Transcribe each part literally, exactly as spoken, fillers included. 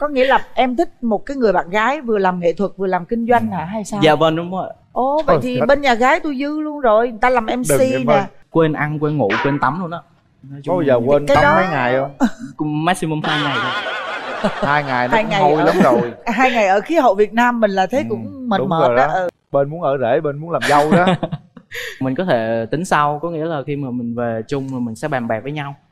Có nghĩa là em thích một cái người bạn gái vừa làm nghệ thuật vừa làm kinh doanh hả hay sao? Dạ vâng đúng rồi. Ồ vậy thì bên nhà gái tôi dư luôn rồi, người ta làm em xê nè. Quên ăn, quên ngủ, quên tắm luôn á. Có bao giờ quên tắm đó... mấy ngày không? Maximum hai ngày thôi. Hai ngày nó cũng hôi ở... lắm rồi. Hai ngày ở khí hậu Việt Nam mình là thấy ừ, cũng mệt mệt đó, đó. Ừ. Bên muốn ở rể, bên muốn làm dâu đó. Mình có thể tính sau, có nghĩa là khi mà mình về chung rồi mình sẽ bàn bạc với nhau.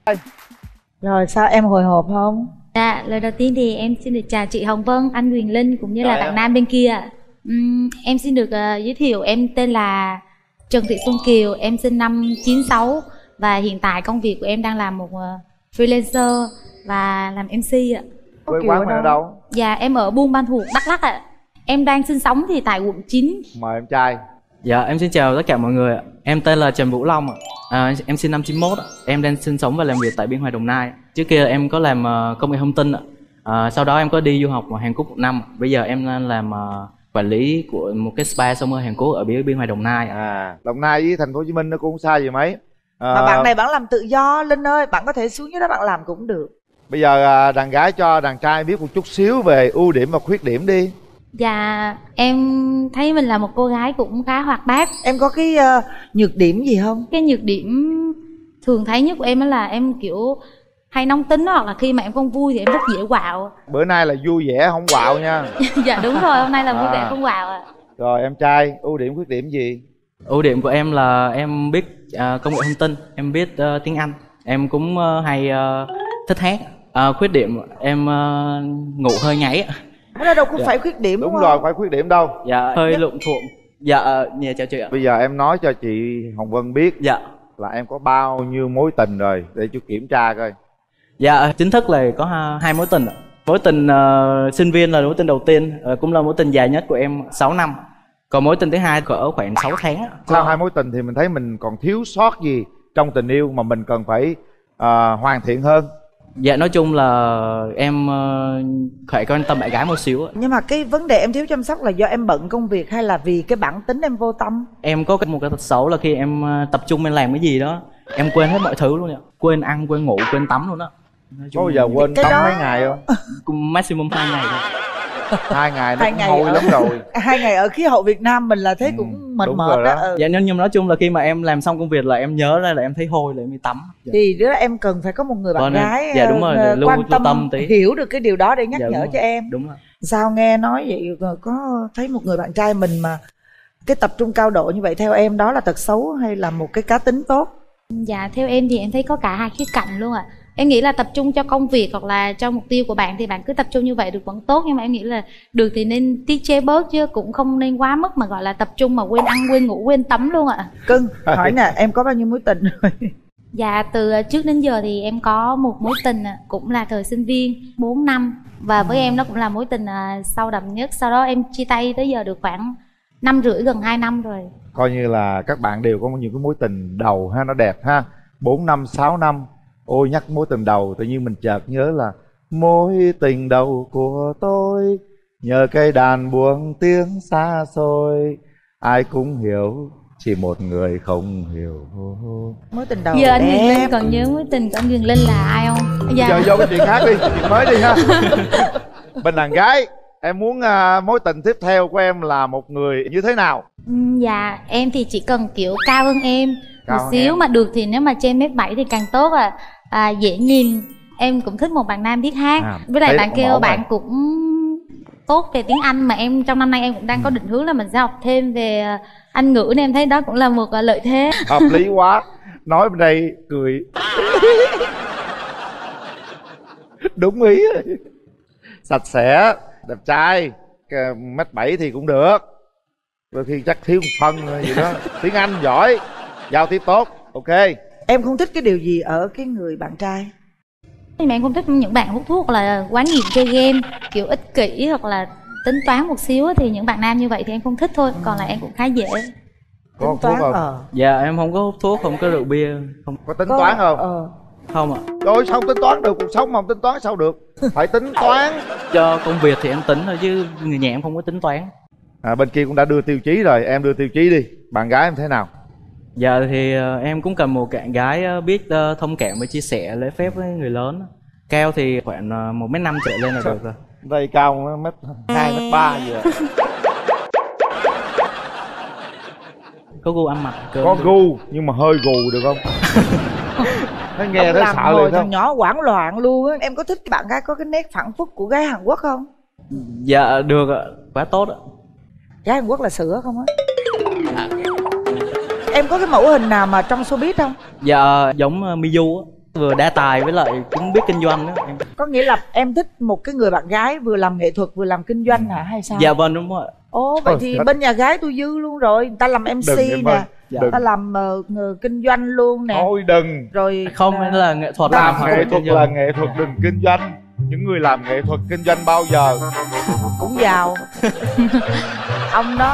Rồi sao em hồi hộp không? Dạ, lời đầu tiên thì em xin được chào chị Hồng Vân, anh Huyền Linh cũng như là bạn nam bên kia. uhm, Em xin được uh, giới thiệu, em tên là Trần Thị Xuân Kiều, em sinh năm chín sáu. Và hiện tại công việc của em đang làm một uh, freelancer và làm em xê ạ. Quê quán mình ở đâu? Dạ, em ở Buôn Ma Thuột, Đắk Lắk ạ. Em đang sinh sống thì tại quận chín. Mời em trai. Dạ, em xin chào tất cả mọi người ạ. Em tên là Trần Vũ Long ạ. À, em sinh năm chín mốt ạ. Em đang sinh sống và làm việc tại Biên Hòa, Đồng Nai. Trước kia em có làm uh, công nghệ thông tin ạ. À, sau đó em có đi du học ở Hàn Quốc một năm. Bây giờ em đang làm uh, quản lý của một cái spa sông hơi Hàn Quốc ở Biên Hòa, Đồng Nai. À, Đồng Nai với thành phố Hồ Chí Minh nó cũng không xa gì mấy. À... Mà bạn này bạn làm tự do Linh ơi, bạn có thể xuống dưới đó bạn làm cũng được. Bây giờ đàn gái cho đàn trai biết một chút xíu về ưu điểm và khuyết điểm đi. Dạ, em thấy mình là một cô gái cũng khá hoạt bát. Em có cái uh, nhược điểm gì không? Cái nhược điểm thường thấy nhất của em là em kiểu hay nóng tính, hoặc là khi mà em không vui thì em rất dễ quạo. Bữa nay là vui vẻ không quạo nha. Dạ đúng rồi, hôm nay là vui vẻ không quạo ạ. Rồi em trai, ưu điểm khuyết điểm gì? Ưu điểm của em là em biết uh, công nghệ thông tin, em biết uh, tiếng Anh. Em cũng uh, hay uh, thích hát. uh, Khuyết điểm em uh, ngủ hơi ngáy. Cái đó đâu cũng dạ. phải khuyết điểm đúng, đúng không? rồi, phải khuyết điểm đâu. Dạ, hơi lụng thuộm. Dạ, dạ chào chị ạ. Bây giờ em nói cho chị Hồng Vân biết dạ. là em có bao nhiêu mối tình rồi để chú kiểm tra coi. Dạ, chính thức là có hai mối tình. Mối tình uh, sinh viên là mối tình đầu tiên, uh, cũng là mối tình dài nhất của em, sáu năm. Còn mối tình thứ hai cỡ khoảng sáu tháng. Sau hai mối tình thì mình thấy mình còn thiếu sót gì trong tình yêu mà mình cần phải uh, hoàn thiện hơn? Dạ, nói chung là em uh, phải quan tâm bạn gái một xíu. Nhưng mà cái vấn đề em thiếu chăm sóc là do em bận công việc hay là vì cái bản tính em vô tâm? Em có một cái tật xấu là khi em uh, tập trung em làm cái gì đó em quên hết mọi thứ luôn ạ. Quên ăn, quên ngủ, quên tắm luôn á. Có bao giờ quên tắm đó... mấy ngày không? Maximum hai ngày thôi. Hai ngày nó cũng hôi ở... lắm rồi. Hai ngày ở khí hậu Việt Nam mình là thấy ừ, cũng mệt mệt đó, đó. Ừ. Dạ, nhưng nói chung là khi mà em làm xong công việc là em nhớ ra là em thấy hôi là em đi tắm. Dạ. Thì đó em cần phải có một người bạn vâng, gái dạ, đúng rồi, uh, quan tâm, tâm tí. hiểu được cái điều đó để nhắc dạ, nhở cho em. Đúng rồi. Sao nghe nói vậy có thấy một người bạn trai mình mà cái tập trung cao độ như vậy, theo em đó là tật xấu hay là một cái cá tính tốt? Dạ, theo em thì em thấy có cả hai khía cạnh luôn ạ. À. Em nghĩ là tập trung cho công việc hoặc là cho mục tiêu của bạn thì bạn cứ tập trung như vậy được vẫn tốt. Nhưng mà em nghĩ là được thì nên tiết chế bớt, chứ cũng không nên quá mức mà gọi là tập trung mà quên ăn, quên ngủ, quên tắm luôn ạ. À. Cưng, hỏi nè, em có bao nhiêu mối tình rồi? Dạ, từ trước đến giờ thì em có một mối tình cũng là thời sinh viên, bốn năm. Và với em nó cũng là mối tình sâu đậm nhất. Sau đó em chia tay tới giờ được khoảng năm rưỡi, gần hai năm rồi. Coi như là các bạn đều có những cái mối tình đầu ha, nó đẹp ha. Bốn năm, sáu năm. Ôi, nhắc mối tình đầu tự nhiên mình chợt nhớ là mối tình đầu của tôi nhờ cây đàn buông tiếng xa xôi, ai cũng hiểu chỉ một người không hiểu. Mối tình đầu giờ anh Huyền Linh còn nhớ mối tình của anh Huyền Linh là ai không? Dạ. Giờ vô cái chuyện khác đi, chuyện mới đi ha. Bên đàn gái, em muốn uh, mối tình tiếp theo của em là một người như thế nào? Dạ, em thì chỉ cần kiểu cao hơn em cao một xíu em. Mà được thì nếu mà trên mét bảy thì càng tốt à. À, dễ nhìn. Em cũng thích một bạn nam biết hát. À, với lại bạn kêu bạn rồi. Cũng tốt về tiếng Anh. Mà em trong năm nay em cũng đang ừ. có định hướng là mình sẽ học thêm về Anh ngữ, nên em thấy đó cũng là một lợi thế. Hợp lý quá. Nói bên đây cười. Đúng ý. Sạch sẽ, đẹp trai, mét bảy thì cũng được. Đôi khi chắc thiếu một phân gì đó. Tiếng Anh giỏi, giao tiếp tốt, ok. Em không thích cái điều gì ở cái người bạn trai? Nhưng mà em không thích những bạn hút thuốc hoặc là quá nghiện chơi game, kiểu ích kỷ hoặc là tính toán một xíu. Thì những bạn nam như vậy thì em không thích thôi. Còn là em cũng khá dễ. Có hút thuốc không? Ờ. Dạ em không có hút thuốc, không có rượu bia. Không có tính có... toán không? Ờ. Không ạ. Rồi sao không tính toán được? Cuộc sống mà không tính toán sao được? Phải tính toán. Cho công việc thì em tính thôi chứ người nhà em không có tính toán. À, bên kia cũng đã đưa tiêu chí rồi, em đưa tiêu chí đi. Bạn gái em thế nào? Dạ thì uh, em cũng cần một bạn gái uh, biết uh, thông cảm và chia sẻ lễ phép với người lớn. Cao thì khoảng uh, một mét năm trở lên là được rồi. Đây cao mét hai mét ba vậy. Có gu ăn mặc cơ. Có gu nhưng mà hơi gù được không? Nó nghe nó sợ liền không? Nhỏ hoảng loạn luôn á. Em có thích bạn gái có cái nét phản phúc của gái Hàn Quốc không? Dạ được ạ, quá tốt ạ. Gái Hàn Quốc là sữa không á? À. Em có cái mẫu hình nào mà trong showbiz không? Dạ giống uh, Miu á, vừa đa tài với lại cũng biết kinh doanh á. Em... Có nghĩa là em thích một cái người bạn gái vừa làm nghệ thuật vừa làm kinh doanh hả hay sao? Dạ vâng đúng rồi. Ồ vậy thì bên nhà gái tôi dư luôn rồi. Người ta làm em xê đừng, nè, dạ. người ta làm uh, người kinh doanh luôn nè. Thôi đừng. Rồi không uh, là nghệ thuật, làm là nghệ thuật là nghệ thuật, đừng kinh doanh. Những người làm nghệ thuật kinh doanh bao giờ cũng giàu. Ông đó.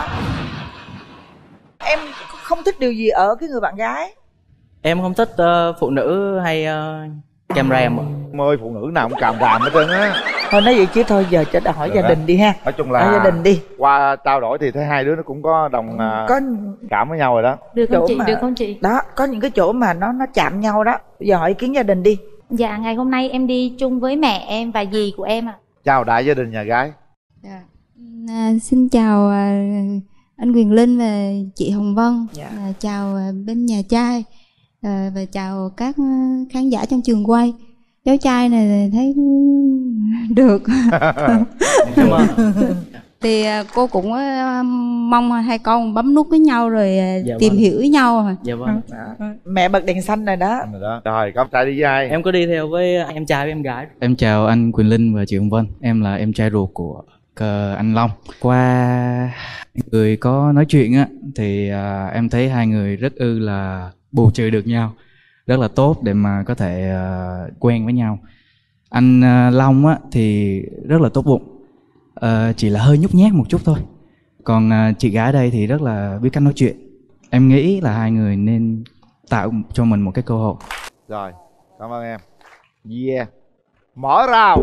Em không thích điều gì ở cái người bạn gái? Em không thích uh, phụ nữ hay uh, càm ràm. Ơi phụ nữ nào cũng càm ràm hết trơn á. Thôi nói vậy chứ thôi giờ chết đã hỏi được gia đó. đình đi ha. Nói chung là hỏi gia đình đi. Qua trao đổi thì thấy hai đứa nó cũng có đồng uh, có cảm với nhau rồi đó. Được không chị? Mà... Được không chị? Đó, có những cái chỗ mà nó nó chạm nhau đó. Bây giờ hỏi ý kiến gia đình đi. Dạ ngày hôm nay em đi chung với mẹ em và dì của em ạ. À. Chào đại gia đình nhà gái. Dạ. À, xin chào à, anh Quyền Linh và chị Hồng Vân. Dạ. À, chào à, bên nhà trai à, và chào các khán giả trong trường quay. Cháu trai này thấy được. Cảm ơn. Thì à, cô cũng à, mong hai con bấm nút với nhau rồi à, dạ tìm vâng. hiểu với nhau mà. Dạ vâng. À, mẹ bật đèn xanh rồi đó. Rồi đó. Rồi con trai đi với ai? Em có đi theo với em trai với em gái. Em chào anh Quyền Linh và chị Hồng Vân. Em là em trai ruột của anh Long. Qua người có nói chuyện á thì uh, em thấy hai người rất ư là bù trừ được nhau, rất là tốt để mà có thể uh, quen với nhau. Anh uh, Long á thì rất là tốt bụng, uh, chỉ là hơi nhút nhát một chút thôi. Còn uh, chị gái đây thì rất là biết cách nói chuyện. Em nghĩ là hai người nên tạo cho mình một cái cơ hội. Rồi, cảm ơn em. Yeah. Mở rào.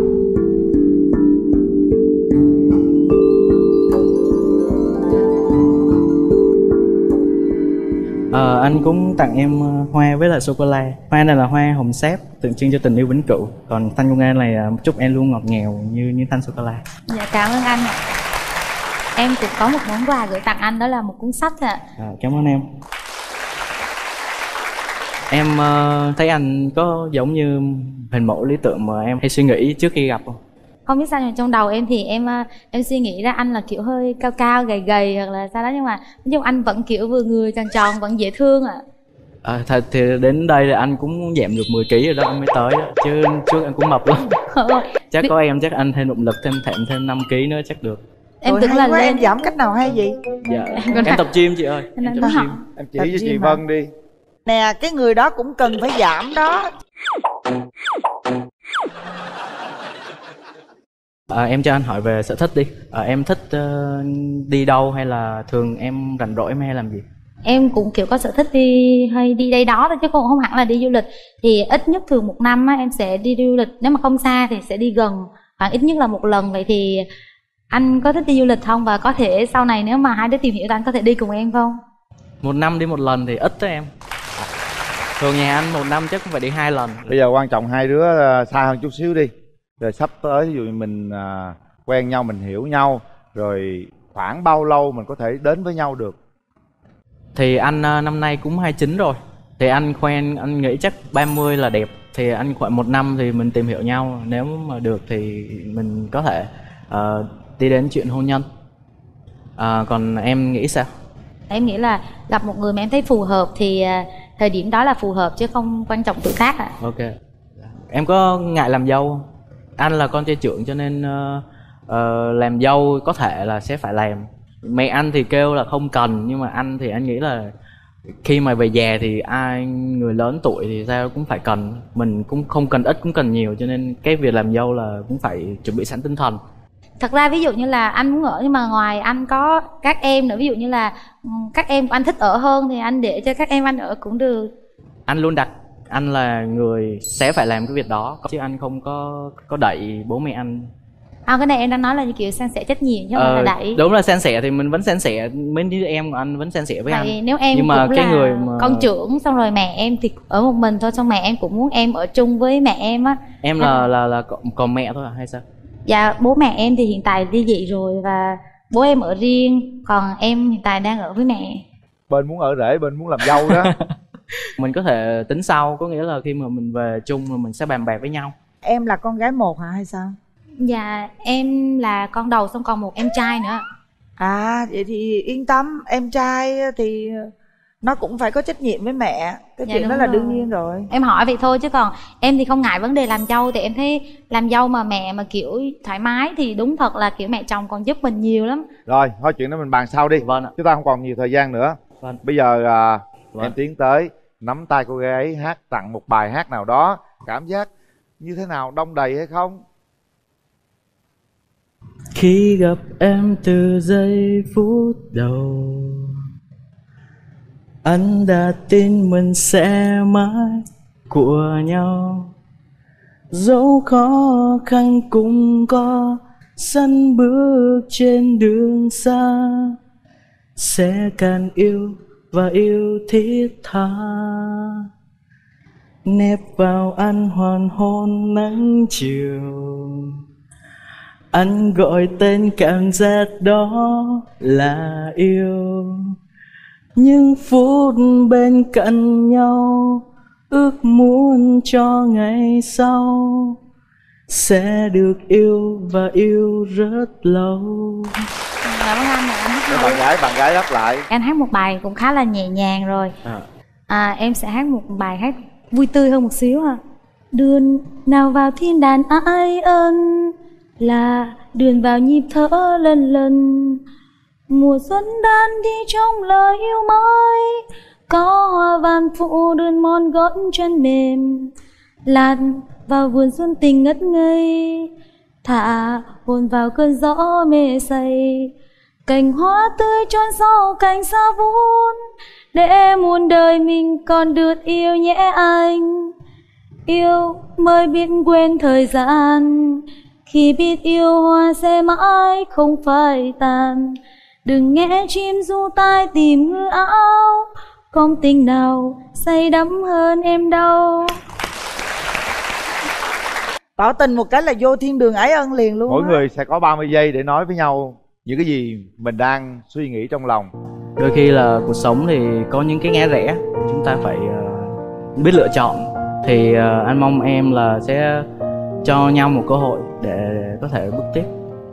Ờ, anh cũng tặng em hoa với lại sô-cô-la. Hoa này là hoa hồng sáp, tượng trưng cho tình yêu vĩnh cửu. Còn thanh công an này chúc em luôn ngọt ngào như như thanh sô-cô-la. Dạ cảm ơn anh ạ. Em cũng có một món quà gửi tặng anh, đó là một cuốn sách ạ. À, cảm ơn em. Em uh, thấy anh có giống như hình mẫu lý tưởng mà em hay suy nghĩ trước khi gặp không? Không biết sao nhưng trong đầu em thì em em suy nghĩ ra anh là kiểu hơi cao cao gầy gầy hoặc là sao đó, nhưng mà nói chung anh vẫn kiểu vừa người tròn tròn, vẫn dễ thương ạ. À, thật thì đến đây thì anh cũng giảm được mười ký rồi đó, anh mới tới đó. Chứ trước anh cũng mập lắm. Chắc có em chắc anh thêm động lực thêm thẹn thêm năm ký nữa chắc được. Em tưởng là quá, lên em giảm cách nào hay gì? Dạ. Em, em tập gym chị ơi. Em Em tập tập gym. gym. Em chỉ cho chị Vân đi. Nè cái người đó cũng cần phải giảm đó. À, em cho anh hỏi về sở thích đi. À, em thích uh, đi đâu hay là thường em rảnh rỗi em hay làm gì? Em cũng kiểu có sở thích đi hay đi đây đó thôi chứ không không hẳn là đi du lịch. Thì ít nhất thường một năm á, em sẽ đi du lịch, nếu mà không xa thì sẽ đi gần, khoảng ít nhất là một lần. Vậy thì anh có thích đi du lịch không, và có thể sau này nếu mà hai đứa tìm hiểu thì anh có thể đi cùng em không? Một năm đi một lần thì ít đó em. Thường nhà anh một năm chắc cũng phải đi hai lần. Bây giờ quan trọng hai đứa xa hơn chút xíu đi. Rồi sắp tới ví dụ mình uh, quen nhau, mình hiểu nhau, rồi khoảng bao lâu mình có thể đến với nhau được? Thì anh uh, năm nay cũng hai mươi chín rồi. Thì anh quen, anh nghĩ chắc ba mươi là đẹp. Thì anh khoảng một năm thì mình tìm hiểu nhau. Nếu mà được thì mình có thể uh, đi đến chuyện hôn nhân. uh, Còn em nghĩ sao? Em nghĩ là gặp một người mà em thấy phù hợp thì uh, thời điểm đó là phù hợp chứ không quan trọng tuổi tác ạ. À. Ok. Em có ngại làm dâu không? Anh là con trai trưởng cho nên uh, uh, làm dâu có thể là sẽ phải làm. Mẹ anh thì kêu là không cần, nhưng mà anh thì anh nghĩ là khi mà về già thì ai người lớn tuổi thì sao cũng phải cần. Mình cũng không cần ít cũng cần nhiều, cho nên cái việc làm dâu là cũng phải chuẩn bị sẵn tinh thần. Thật ra ví dụ như là anh muốn ở nhưng mà ngoài anh có các em nữa, ví dụ như là các em của anh thích ở hơn thì anh để cho các em anh ở cũng được. Anh luôn đặt anh là người sẽ phải làm cái việc đó, chứ anh không có có đẩy bố mẹ anh. À, cái này em đang nói là như kiểu san sẻ trách nhiệm chứ không ờ, phải là đẩy. Đúng là san sẻ thì mình vẫn san sẻ, mấy đứa em của anh vẫn san sẻ với Vậy anh. nếu em nhưng mà cũng cái là người mà con trưởng xong rồi mẹ em thì ở một mình thôi, xong mẹ em cũng muốn em ở chung với mẹ em á. Em là là là còn, còn mẹ thôi à hay sao? Dạ bố mẹ em thì hiện tại ly dị rồi và bố em ở riêng, còn em hiện tại đang ở với mẹ. Bên muốn ở rể, bên muốn làm dâu đó. Mình có thể tính sau, có nghĩa là khi mà mình về chung rồi mình sẽ bàn bạc với nhau. Em là con gái một hả hay sao? Dạ em là con đầu, xong còn một em trai nữa. À vậy thì yên tâm, em trai thì nó cũng phải có trách nhiệm với mẹ. Cái Dạ, chuyện đó đúng là rồi. đương nhiên rồi. Em hỏi vậy thôi chứ còn em thì không ngại vấn đề làm dâu. Thì em thấy làm dâu mà mẹ mà kiểu thoải mái thì đúng thật là kiểu mẹ chồng còn giúp mình nhiều lắm. Rồi, thôi chuyện đó mình bàn sau đi. Vâng ạ. Chúng ta không còn nhiều thời gian nữa. Vâng. Bây giờ à, Vâng. em tiến tới nắm tay cô gái ấy hát tặng một bài hát nào đó. Cảm giác như thế nào, đông đầy hay không? Khi gặp em từ giây phút đầu, anh đã tin mình sẽ mãi của nhau. Dẫu khó khăn cũng có sẵn bước trên đường xa, sẽ càng yêu và yêu thiết tha. Nép vào anh hoàn hôn nắng chiều, anh gọi tên cảm giác đó là yêu. Những phút bên cạnh nhau, ước muốn cho ngày sau sẽ được yêu và yêu rất lâu. Cảm ơn anh, anh hát Để hay. bạn gái, bạn gái đáp lại. Anh hát một bài cũng khá là nhẹ nhàng rồi. À. À, em sẽ hát một bài hát vui tươi hơn một xíu ha. Đường nào vào thiên đàn ái ân, là đường vào nhịp thở lần lần. Mùa xuân đan đi trong lời yêu mới, có hoa vàng phụ đường mòn gót chân mềm. Lạt vào vườn xuân tình ngất ngây, thả hồn vào cơn gió mê say. Cành hoa tươi trôn sau cành xa vun, để muôn đời mình còn được yêu nhé anh. Yêu mới biết quên thời gian, khi biết yêu hoa sẽ mãi không phai tàn. Đừng nghe chim ru tai tìm hư áo, không tình nào say đắm hơn em đâu. Tỏ tình một cái là vô thiên đường ái ân liền luôn. Mỗi á. người sẽ có ba mươi giây để nói với nhau những cái gì mình đang suy nghĩ trong lòng. Đôi khi là cuộc sống thì có những cái ngã rẽ, chúng ta phải uh, biết lựa chọn. Thì uh, anh mong em là sẽ cho nhau một cơ hội để có thể bước tiếp.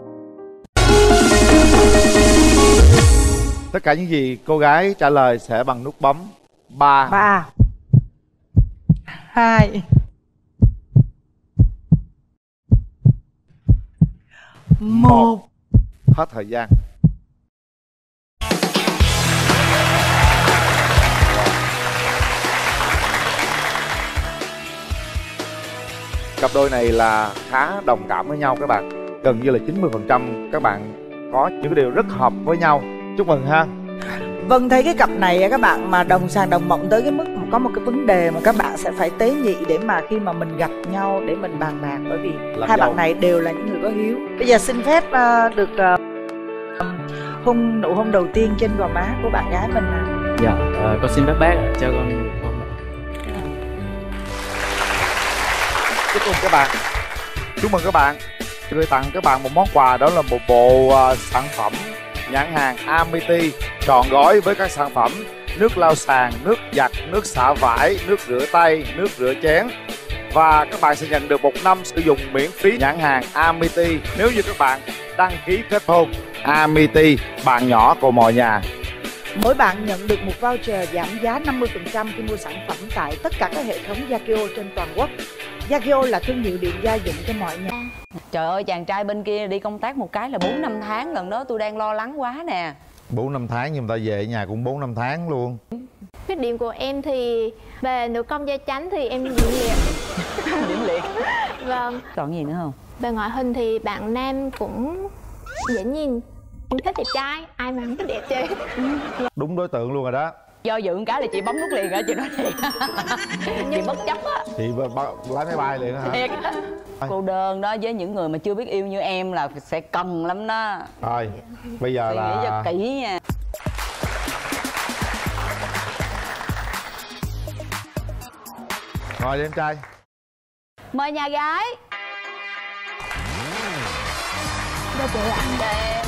Tất cả những gì cô gái trả lời sẽ bằng nút bấm ba, Ba, hai, một. hết thời gian. Cặp đôi này là khá đồng cảm với nhau các bạn. Gần như là chín mươi phần trăm các bạn có những cái điều rất hợp với nhau. Chúc mừng ha. Vâng, thấy cái cặp này á, các bạn mà đồng sàng đồng mộng tới cái mức mà có một cái vấn đề mà các bạn sẽ phải tế nhị để mà khi mà mình gặp nhau để mình bàn bạc. Bởi vì Làm hai dâu. bạn này đều là những người có hiếu. Bây giờ xin phép uh, được uh, hôn nụ hôn đầu tiên trên gò má của bạn gái mình nè. Dạ, uh, con xin phép bác cho con. Chúc mừng các bạn. Chúc mừng các bạn. Gửi tặng các bạn một món quà, đó là một bộ uh, sản phẩm nhãn hàng Amity trọn gói với các sản phẩm nước lau sàn, nước giặt, nước xả vải, nước rửa tay, nước rửa chén. Và các bạn sẽ nhận được một năm sử dụng miễn phí nhãn hàng Amity nếu như các bạn đăng ký kết hôn. Amity, bạn nhỏ của mọi nhà. Mỗi bạn nhận được một voucher giảm giá năm mươi phần trăm khi mua sản phẩm tại tất cả các hệ thống Yakio trên toàn quốc. Yakio là thương hiệu điện gia dụng cho mọi nhà. Trời ơi, chàng trai bên kia đi công tác một cái là bốn năm tháng, lần đó tôi đang lo lắng quá nè. Bốn năm tháng nhưng mà ta về ở nhà cũng bốn năm tháng luôn. Khuyết điểm của em thì về nữ công gia chánh thì em điểm liệt. Điểm liệt. Vâng. Còn gì nữa không? Về ngoại hình thì bạn nam cũng dễ nhìn, em thích đẹp trai, ai mà không thích đẹp chứ. Đúng đối tượng luôn rồi đó. Do dự một cái là chị bấm nút liền hả chị nói thiệt. Chị bất chấp á. Chị b- b- lái máy bay liền hả? Thiệt á. Cô đơn đó với những người mà chưa biết yêu như em là sẽ cần lắm đó. Rồi, bây giờ Suy nghĩ cho là kỹ nha. ngồi đi em trai. Mời nhà gái. Chào chị ạ. Chào em.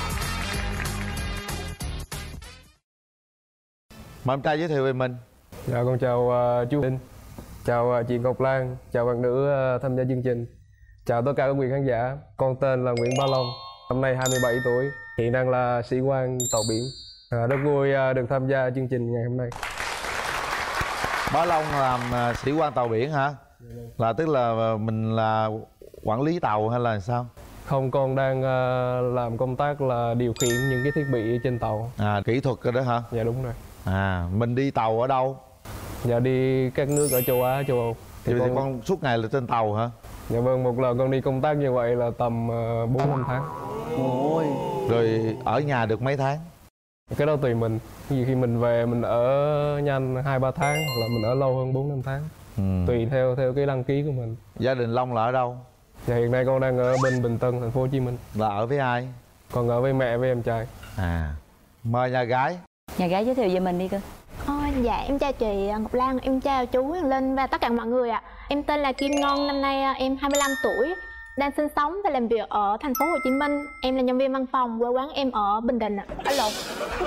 Mời em trai giới thiệu về mình. Dạ con chào uh, chú Linh, chào uh, chị Ngọc Lan, chào bạn nữ uh, tham gia chương trình, chào tất cả các quý khán giả. Con tên là Nguyễn Ba Long, năm nay hai mươi bảy tuổi, hiện đang là sĩ quan tàu biển. À, rất vui uh, được tham gia chương trình ngày hôm nay. Bá Long làm uh, sĩ quan tàu biển hả? Là tức là mình là quản lý tàu hay là sao? Không, con đang uh, làm công tác là điều khiển những cái thiết bị trên tàu. À, kỹ thuật rồi đó hả? Dạ đúng rồi. À, mình đi tàu ở đâu? Dạ đi các nước ở châu Á, châu Âu. Thì, Thì con... con... con suốt ngày là trên tàu hả? Dạ vâng, một lần con đi công tác như vậy là tầm bốn uh, năm tháng. Ôi. Rồi ở nhà được mấy tháng? Cái đó tùy mình. Vì khi mình về mình ở nhanh hai ba tháng hoặc là mình ở lâu hơn bốn năm tháng. Ừ. Tùy theo theo cái đăng ký của mình. Gia đình Long là ở đâu? Dạ hiện nay con đang ở bên Bình Tân, thành phố Hồ Chí Minh. Là ở với ai? Còn ở với mẹ với em trai. À, mời nhà gái. Nhà gái giới thiệu về mình đi cơ. Ờ, dạ em chào chị Ngọc Lan, em chào chú Huyền Linh và tất cả mọi người ạ. Em tên là Kim Ngân, năm nay em hai mươi lăm tuổi, đang sinh sống và làm việc ở thành phố Hồ Chí Minh. Em là nhân viên văn phòng, quê quán em ở Bình Định ạ. Ở Lộn.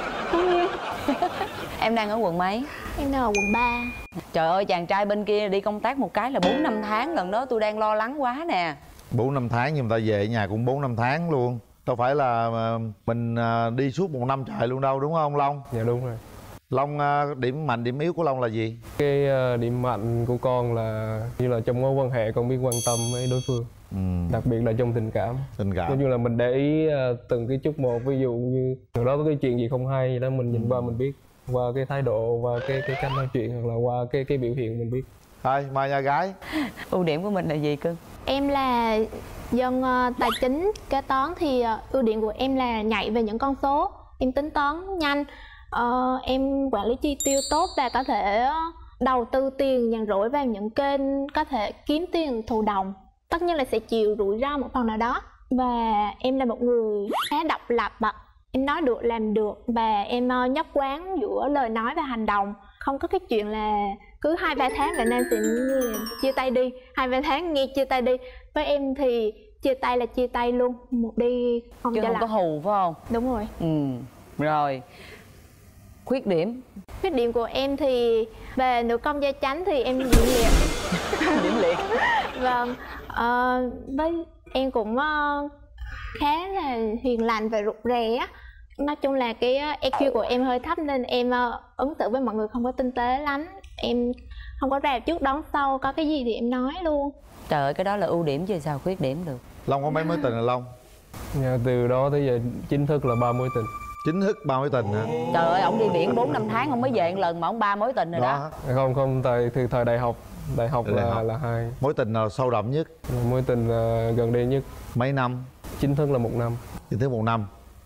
Em đang ở quận mấy? Em đang ở quận ba. Trời ơi, chàng trai bên kia đi công tác một cái là bốn năm tháng, lần đó tôi đang lo lắng quá nè. bốn năm tháng nhưng mà ta về nhà cũng bốn năm tháng luôn. Đâu phải là mình đi suốt một năm trời luôn đâu, đúng không Long? Dạ đúng rồi. Long, điểm mạnh điểm yếu của Long là gì? Cái điểm mạnh của con là như là trong mối quan hệ con biết quan tâm với đối phương. Ừ. Đặc biệt là trong tình cảm. Tình cảm. Giống như là mình để ý từng cái chút một, ví dụ như từ đó có cái chuyện gì không hay gì đó mình nhìn ừ. qua mình biết, qua cái thái độ và cái cái cách nói chuyện hoặc là qua cái cái biểu hiện mình biết. Thôi mời nhà gái. Ưu điểm của mình là gì cưng? Em là dân uh, tài chính kế toán thì uh, ưu điểm của em là nhạy về những con số, em tính toán nhanh, uh, em quản lý chi tiêu tốt và có thể uh, đầu tư tiền nhàn rỗi vào những kênh có thể kiếm tiền thụ động. Tất nhiên là sẽ chịu rủi ro một phần nào đó. Và em là một người khá độc lập ạ. Em nói được làm được và em uh, nhất quán giữa lời nói và hành động. Không có cái chuyện là cứ hai ba tháng là nam sẽ chia tay đi, hai ba tháng nghe chia tay đi. Với em thì chia tay là chia tay luôn, một đi không chứ trở không lại. có hù phải không? Đúng rồi. Ừ. Rồi, khuyết điểm? Khuyết điểm của em thì về nữ công gia chánh thì em điểm liệt. Điểm liệt. Vâng, uh, với em cũng uh, khá là hiền lành và rụt rè á. Nói chung là cái e quy của em hơi thấp nên em uh, ứng xử với mọi người không có tinh tế lắm. Em không có rào trước đón sau, có cái gì thì em nói luôn. Trời ơi, cái đó là ưu điểm chứ sao khuyết điểm được. Long có mấy mối tình rồi Long? Dạ, từ đó tới giờ chính thức là ba mối tình. Chính thức ba mối tình hả? Trời ơi, ổng đi biển bốn năm tháng ông mới về một lần mà ổng ba mối tình rồi đó, đó. Không, không, thời, thời, thời đại học. Đại học là, học. là hai. Mối tình nào sâu đậm nhất? Mối tình uh, gần đây nhất. Mấy năm? Chính thức là một năm. Chính thức một năm.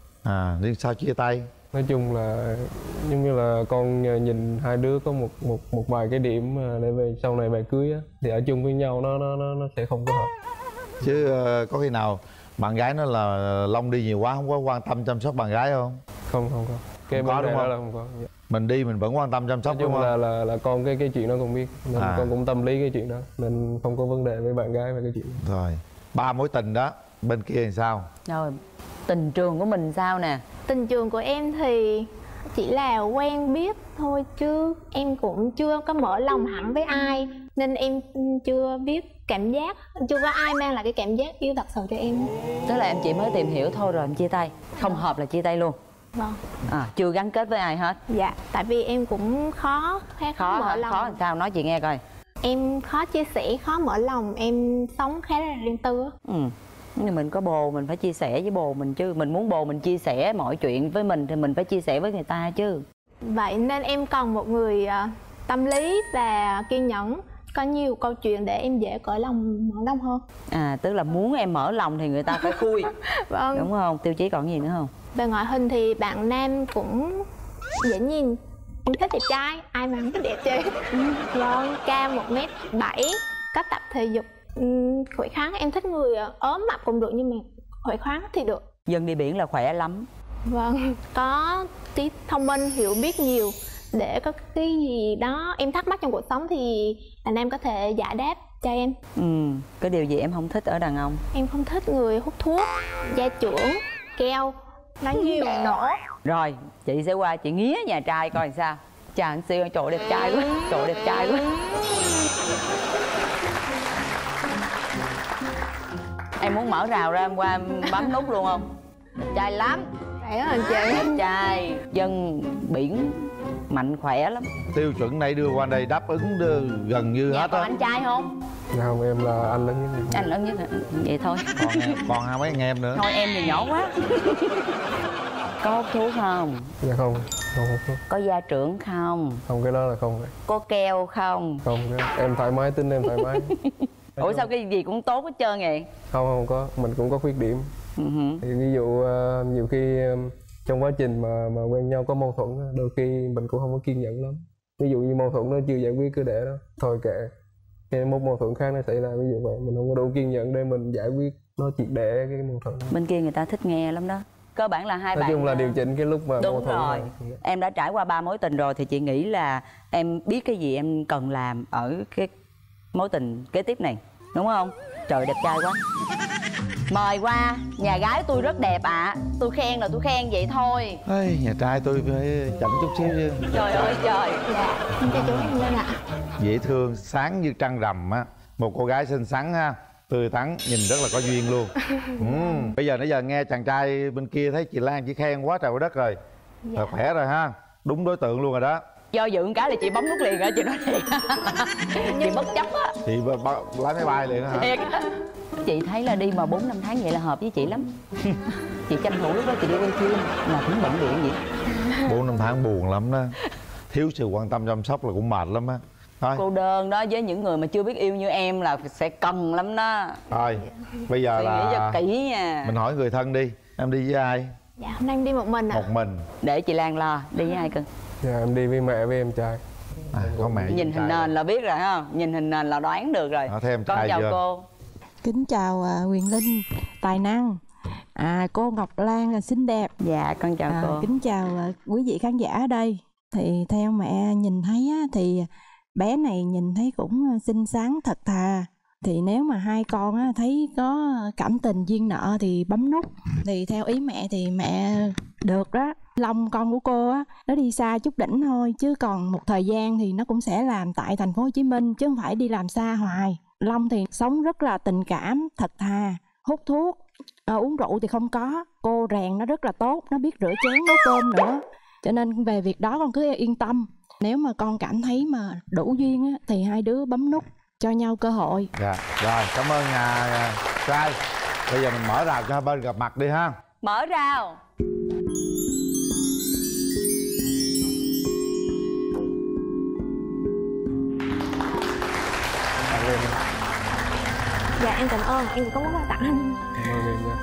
À, nhưng sao chia tay? Nói chung là giống như là con nhìn hai đứa có một một một vài cái điểm để về sau này về cưới á, thì ở chung với nhau nó nó nó nó sẽ không có hợp. Chứ uh, có khi nào bạn gái nói là Long đi nhiều quá không có quan tâm chăm sóc bạn gái không? Không, không có. Cái không có đúng không? Là không có. Dạ. Mình đi mình vẫn quan tâm chăm sóc. Nói chung đúng là, không? là là con cái cái chuyện đó con biết nên à. con cũng tâm lý cái chuyện đó nên không có vấn đề với bạn gái về cái chuyện đó. Rồi, ba mối tình đó bên kia thì sao? Rồi, tình trường của mình sao nè? Tình trường của em thì chỉ là quen biết thôi chứ em cũng chưa có mở lòng hẳn với ai nên em chưa biết cảm giác, chưa có ai mang lại cái cảm giác yêu thật sự cho em. Tức là em chỉ mới tìm hiểu thôi rồi em chia tay, không hợp là chia tay luôn. Vâng. À, chưa gắn kết với ai hết. Dạ, tại vì em cũng khó khá khó, khó mở lòng. Khó làm sao, nói chị nghe coi. Em khó chia sẻ, khó mở lòng, em sống khá là riêng tư. Ừ. Nhưng mình có bồ mình phải chia sẻ với bồ mình chứ. Mình muốn bồ mình chia sẻ mọi chuyện với mình thì mình phải chia sẻ với người ta chứ. Vậy nên em cần một người uh, tâm lý và kiên nhẫn, có nhiều câu chuyện để em dễ cởi lòng mở lòng hơn. À, tức là muốn em mở lòng thì người ta phải khui. Vâng. Đúng không? Tiêu chí còn gì nữa không? Về ngoại hình thì bạn nam cũng dễ nhìn. Em thích đẹp trai, ai mà không thích đẹp trai. Vâng, cao một mét bảy, có tập thể dục, khỏe khoắn. Em thích người ốm mập cũng được nhưng mà khỏe khoắn thì được. Dân đi biển là khỏe lắm. Vâng, có tí thông minh, hiểu biết nhiều để có cái gì đó em thắc mắc trong cuộc sống thì anh em có thể giải đáp Chào em. Ừ, cái điều gì em không thích ở đàn ông? Em không thích người hút thuốc, gia trưởng, keo, nói nhiều nổ. Rồi, chị sẽ qua chị nghía nhà trai coi làm sao. Chào anh siêu, trời đẹp trai quá, trời đẹp trai quá. Em muốn mở rào ra em qua em bấm nút luôn không? Đẹp trai lắm. Vậy đó anh chị. Đẹp trai, dân biển mạnh khỏe lắm. Tiêu chuẩn này đưa qua đây đáp ứng đưa, gần như Dạ, hết còn á. anh trai không? Dạ không, em là anh lớn nhất. Anh lớn nhất hả? Vậy thôi. Còn còn hai mấy anh em nữa. Thôi em thì nhỏ quá. Có hút thuốc không? Dạ không, không hút thuốc. Có gia trưởng không? Không, cái đó là không. Có keo không? Không, em thoải mái, tính em thoải mái. Ủa sao cái gì cũng tốt hết trơn vậy? Không, không có, mình cũng có khuyết điểm. Uh-huh. Thì ví dụ uh, nhiều khi uh, trong quá trình mà mà quen nhau có mâu thuẫn, đôi khi mình cũng không có kiên nhẫn lắm. Ví dụ như mâu thuẫn nó chưa giải quyết cứ để đó, thôi kệ. Khi một mâu thuẫn khác nó xảy ra, ví dụ vậy, mình không có đủ kiên nhẫn để mình giải quyết nó triệt để cái mâu thuẫn. Bên kia người ta thích nghe lắm đó. Cơ bản là hai Nói bạn chung là điều chỉnh cái lúc mà đúng mâu thuẫn rồi. Này. Em đã trải qua ba mối tình rồi thì chị nghĩ là em biết cái gì em cần làm ở cái mối tình kế tiếp này, đúng không? Trời đẹp trai quá. Mời qua, nhà gái tôi rất đẹp ạ. À. Tôi khen là tôi khen vậy thôi. Ê, nhà trai tôi phải chậm chút xíu chứ. Trời ơi trời. Dạ, em chào chú em lên ạ. Dễ thương, sáng như trăng rằm á. Một cô gái xinh xắn ha, tươi tắn, nhìn rất là có duyên luôn. Ừ. Bây giờ nãy giờ nghe chàng trai bên kia thấy chị Lan chỉ khen quá trời quá đất rồi. Dạ. Rồi khỏe rồi ha, đúng đối tượng luôn rồi đó. Do dự một cái là chị bấm nút liền hả chị nói thiệt. Chị bất chấp á. Chị lái máy bay liền hả? Thiệt. Chị thấy là đi mà bốn năm tháng vậy là hợp với chị lắm. Chị tranh thủ lúc đó chị đi quay phim mà cũng bận điện vậy. Bốn năm tháng buồn lắm đó. Thiếu sự quan tâm chăm sóc là cũng mệt lắm á. Thôi. Cô đơn đó, với những người mà chưa biết yêu như em là sẽ cần lắm đó. Thôi, bây giờ suy là nghĩ cho kỹ nha. mình hỏi người thân đi. Em đi với ai? Dạ, hôm nay em đi một mình ạ. Một mình. Để chị Lan lo, đi với ai cưng? Dạ, em đi với mẹ với em trai. À, có mẹ. Nhìn hình nền là biết rồi ha. Nhìn hình nền là đoán được rồi. À, thêm con chào chưa? cô. Kính chào uh, Quyền Linh, tài năng. À, cô Ngọc Lan là xinh đẹp. Dạ, con chào à, cô. Kính chào uh, quý vị khán giả ở đây. Thì theo mẹ nhìn thấy á, thì bé này nhìn thấy cũng xinh xắn thật thà. Thì nếu mà hai con á, thấy có cảm tình duyên nợ thì bấm nút. Thì theo ý mẹ thì mẹ được đó. Long con của cô á, nó đi xa chút đỉnh thôi. Chứ còn một thời gian thì nó cũng sẽ làm tại thành phố Hồ Chí Minh, chứ không phải đi làm xa hoài. Long thì sống rất là tình cảm, thật thà, hút thuốc, à, uống rượu thì không có. Cô rèn nó rất là tốt, nó biết rửa chén nấu cơm nữa. Cho nên về việc đó con cứ yên tâm. Nếu mà con cảm thấy mà đủ duyên á, thì hai đứa bấm nút cho nhau cơ hội. Dạ, rồi cảm ơn nhà trai. Bây giờ mình mở rào cho hai bên gặp mặt đi ha. Mở rào. Dạ em cảm ơn, em cũng có món quà tặng anh. Cảm ơn em nha.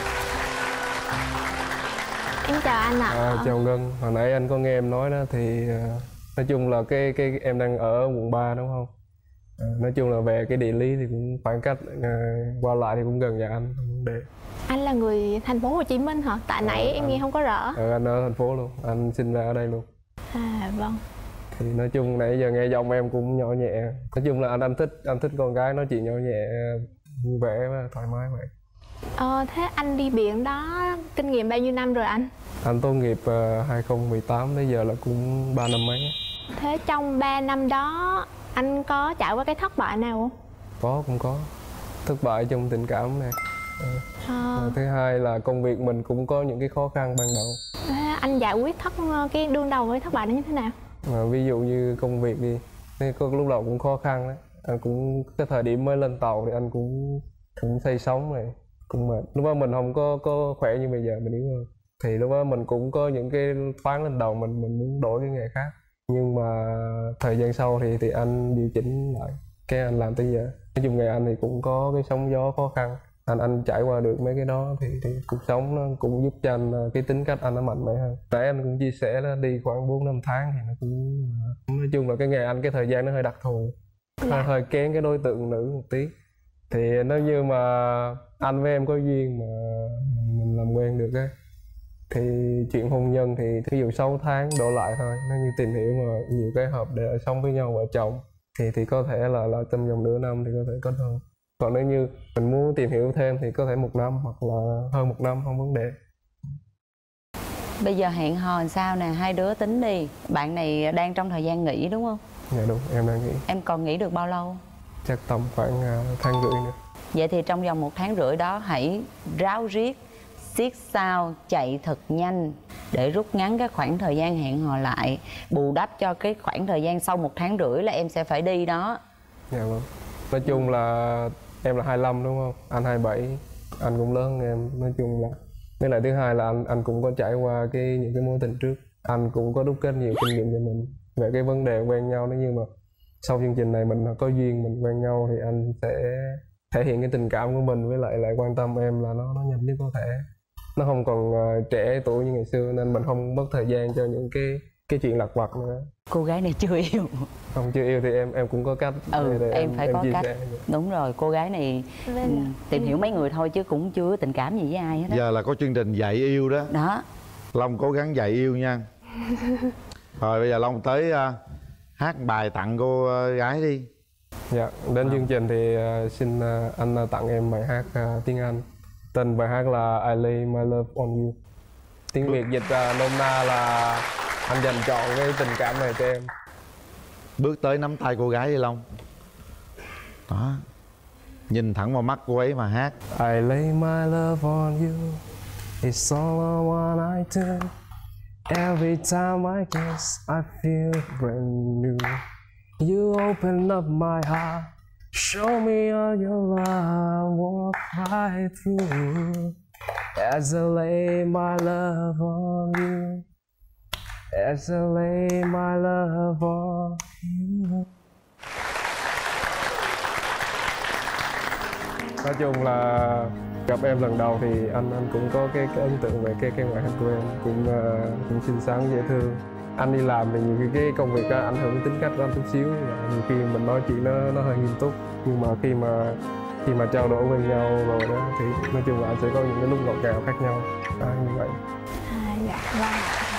Em chào anh ạ. À, chào Ngân, hồi nãy anh có nghe em nói đó thì uh, nói chung là cái cái em đang ở quận ba đúng không? À, nói chung là về cái địa lý thì cũng khoảng cách uh, qua lại thì cũng gần nhà anh, không vấn đề. Anh là người thành phố Hồ Chí Minh hả? Tại nãy à, em anh, nghe không có rõ. À, anh ở thành phố luôn, anh sinh ra ở đây luôn. À vâng. Thì nói chung nãy giờ nghe giọng em cũng nhỏ nhẹ. Nói chung là anh anh thích anh thích con gái nói chuyện nhỏ nhẹ, vui vẻ và thoải mái vậy. Ờ, thế anh đi biển đó kinh nghiệm bao nhiêu năm rồi anh? Anh tốt nghiệp uh, hai không một tám tới giờ là cũng ba năm mấy. Thế trong ba năm đó anh có trải qua cái thất bại nào không? Có, cũng có. Thất bại trong tình cảm này. À. Thứ hai là công việc mình cũng có những cái khó khăn ban đầu. Thế anh giải quyết thất cái đương đầu với thất bại đó như thế nào? À, ví dụ như công việc đi, nên có lúc đầu cũng khó khăn đấy. Anh cũng cái thời điểm mới lên tàu thì anh cũng cũng say sóng này, cũng mệt. Lúc đó mình không có có khỏe như bây giờ, mình yếu hơn. Thì lúc đó mình cũng có những cái thoáng lên đầu mình mình muốn đổi cái nghề khác. Nhưng mà thời gian sau thì thì anh điều chỉnh lại, cái anh làm tới giờ. Nói chung nghề anh thì cũng có cái sóng gió khó khăn. Anh anh trải qua được mấy cái đó thì thì cuộc sống nó cũng giúp cho anh cái tính cách anh nó mạnh mẽ hơn. Nãy anh cũng chia sẻ là đi khoảng bốn năm tháng thì nó cũng nói chung là cái nghề anh cái thời gian nó hơi đặc thù, hơi, hơi kén cái đối tượng nữ một tí. Thì nếu như mà anh với em có duyên mà mình làm quen được á thì chuyện hôn nhân thì thí dụ sáu tháng đổ lại thôi, nếu như tìm hiểu mà nhiều cái hợp để ở sống với nhau vợ chồng thì thì có thể là là trong vòng nửa năm thì có thể kết hôn. Còn nếu như mình muốn tìm hiểu thêm thì có thể một năm hoặc là hơn một năm, không vấn đề. Bây giờ hẹn hò làm sao nè, hai đứa tính đi. Bạn này đang trong thời gian nghỉ đúng không? Dạ đúng, em đang nghỉ. Em còn nghỉ được bao lâu? Chắc tầm khoảng uh, tháng rưỡi nữa. Vậy thì trong vòng một tháng rưỡi đó hãy ráo riết, siết sao, chạy thật nhanh để rút ngắn cái khoảng thời gian hẹn hò lại, bù đắp cho cái khoảng thời gian sau một tháng rưỡi là em sẽ phải đi đó. Dạ vâng. Nói chung là em là hai mươi lăm đúng không? Anh hai mươi bảy, anh cũng lớn hơn em. Nói chung là với lại thứ hai là anh anh cũng có trải qua cái những cái mối tình trước, anh cũng có đúc kết nhiều kinh nghiệm cho mình về cái vấn đề quen nhau. Nếu như mà sau chương trình này mình có duyên mình quen nhau thì anh sẽ thể hiện cái tình cảm của mình, với lại lại quan tâm em là nó nó nhanh nhất có thể. Nó không còn uh, trẻ tuổi như ngày xưa nên mình không mất thời gian cho những cái cái chuyện lặt vặt nữa. Cô gái này chưa yêu. Không, chưa yêu thì em em cũng có cách. Ừ, để em, em phải em có chia cách. sẻ. Đúng rồi, cô gái này Vâng. tìm hiểu mấy người thôi chứ cũng chưa tình cảm gì với ai hết đó. Giờ là có chương trình dạy yêu đó. Đó. Long cố gắng dạy yêu nha. Rồi bây giờ Long tới uh, hát bài tặng cô uh, gái đi. Dạ, đến à. chương trình thì uh, xin uh, anh uh, tặng em bài hát uh, tiếng Anh. Tên bài hát là I Lay My Love On You. Tiếng Việt dịch uh, nôm na là anh dành trọn cái tình cảm này cho em. Bước tới nắm tay cô gái đi Long. Đó. Nhìn thẳng vào mắt cô ấy mà hát. I lay my love on you, it's all I want I do. Every time I kiss, I feel brand new. You open up my heart, show me all your love, walk right through. As I lay my love on you, as I lay my love on you. Nói chung là gặp em lần đầu thì anh anh cũng có cái, cái ấn tượng về cái cái ngoại hình của em, cũng uh, cũng xinh xắn dễ thương. Anh đi làm thì nhiều khi cái công việc đó ảnh hưởng tính cách của anh chút xíu, nhiều khi mình nói chuyện nó nó hơi nghiêm túc, nhưng mà khi mà khi mà trao đổi với nhau rồi đó thì nói chung là anh sẽ có những cái lúc ngọt ngào khác nhau. À, như vậy. À, dạ vâng.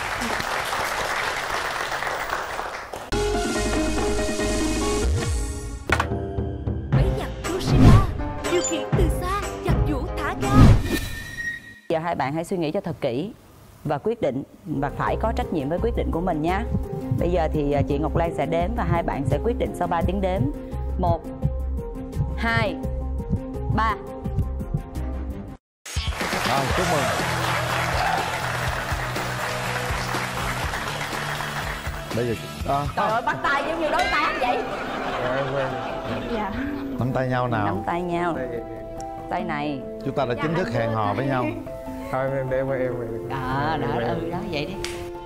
Giờ hai bạn hãy suy nghĩ cho thật kỹ và quyết định, và phải có trách nhiệm với quyết định của mình nha. Bây giờ thì chị Ngọc Lan sẽ đếm và hai bạn sẽ quyết định sau ba tiếng đếm. Một, hai, ba. À, chúc mừng. Bây giờ à. Trời ơi, bắt tay giống như đối tác vậy. Dạ. Nắm tay nhau nào. Nắm tay nhau. Tay này. Chúng ta đã chính thức hẹn hò với nhau. Thôi em để với em. Đó, đó, ừ, đó, vậy đi.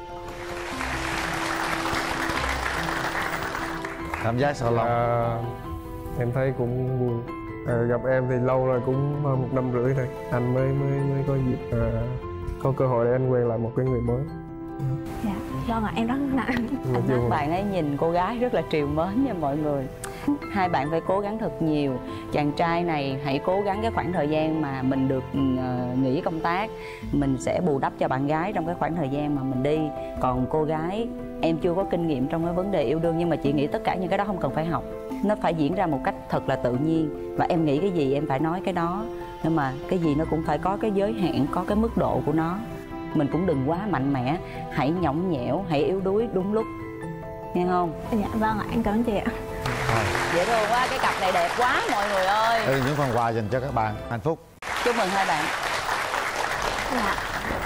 Cảm giác sao Long? À, em thấy cũng vui. À, gặp em thì lâu rồi, cũng hơn một năm rưỡi rồi. Anh mới mới mới có dịp à, có cơ hội để anh quen lại một cái người mới. Dạ, vâng ạ, em rất nặng. Các bạn ấy nhìn cô gái rất là trìu mến nha mọi người. Hai bạn phải cố gắng thật nhiều. Chàng trai này hãy cố gắng cái khoảng thời gian mà mình được uh, nghỉ công tác, mình sẽ bù đắp cho bạn gái trong cái khoảng thời gian mà mình đi. Còn cô gái, em chưa có kinh nghiệm trong cái vấn đề yêu đương, nhưng mà chị nghĩ tất cả những cái đó không cần phải học. Nó phải diễn ra một cách thật là tự nhiên. Và em nghĩ cái gì em phải nói cái đó. Nhưng mà cái gì nó cũng phải có cái giới hạn, có cái mức độ của nó. Mình cũng đừng quá mạnh mẽ, hãy nhõng nhẽo, hãy yếu đuối đúng lúc. Nghe không? Dạ vâng ạ, em cảm ơn chị ạ. Dễ thương quá, cái cặp này đẹp quá mọi người ơi. Đây là những phần quà dành cho các bạn. Hạnh phúc. Chúc mừng hai bạn. Dạ.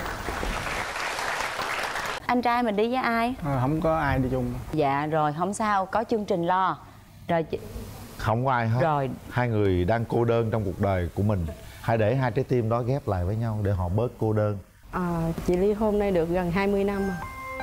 Anh trai mình đi với ai? À, không có ai đi chung. Dạ rồi, không sao, có chương trình lo. Rồi chị... Không có ai hết. Rồi. Hai người đang cô đơn trong cuộc đời của mình. Hãy để hai trái tim đó ghép lại với nhau để họ bớt cô đơn. À, chị ly hôn nay được gần hai mươi năm rồi.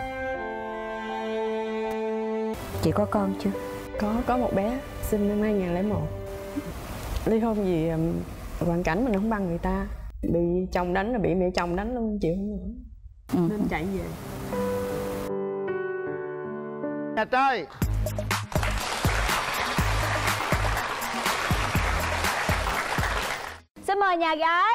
Chị có con chưa? Có, có một bé, sinh năm hai nghìn lẻ một. Ly hôn vì um, hoàn cảnh mình không bằng người ta. Bị chồng đánh rồi bị mẹ chồng đánh luôn, chịu không nổi. Ừ. Nên chạy về. Nhà trai. Xin mời nhà gái.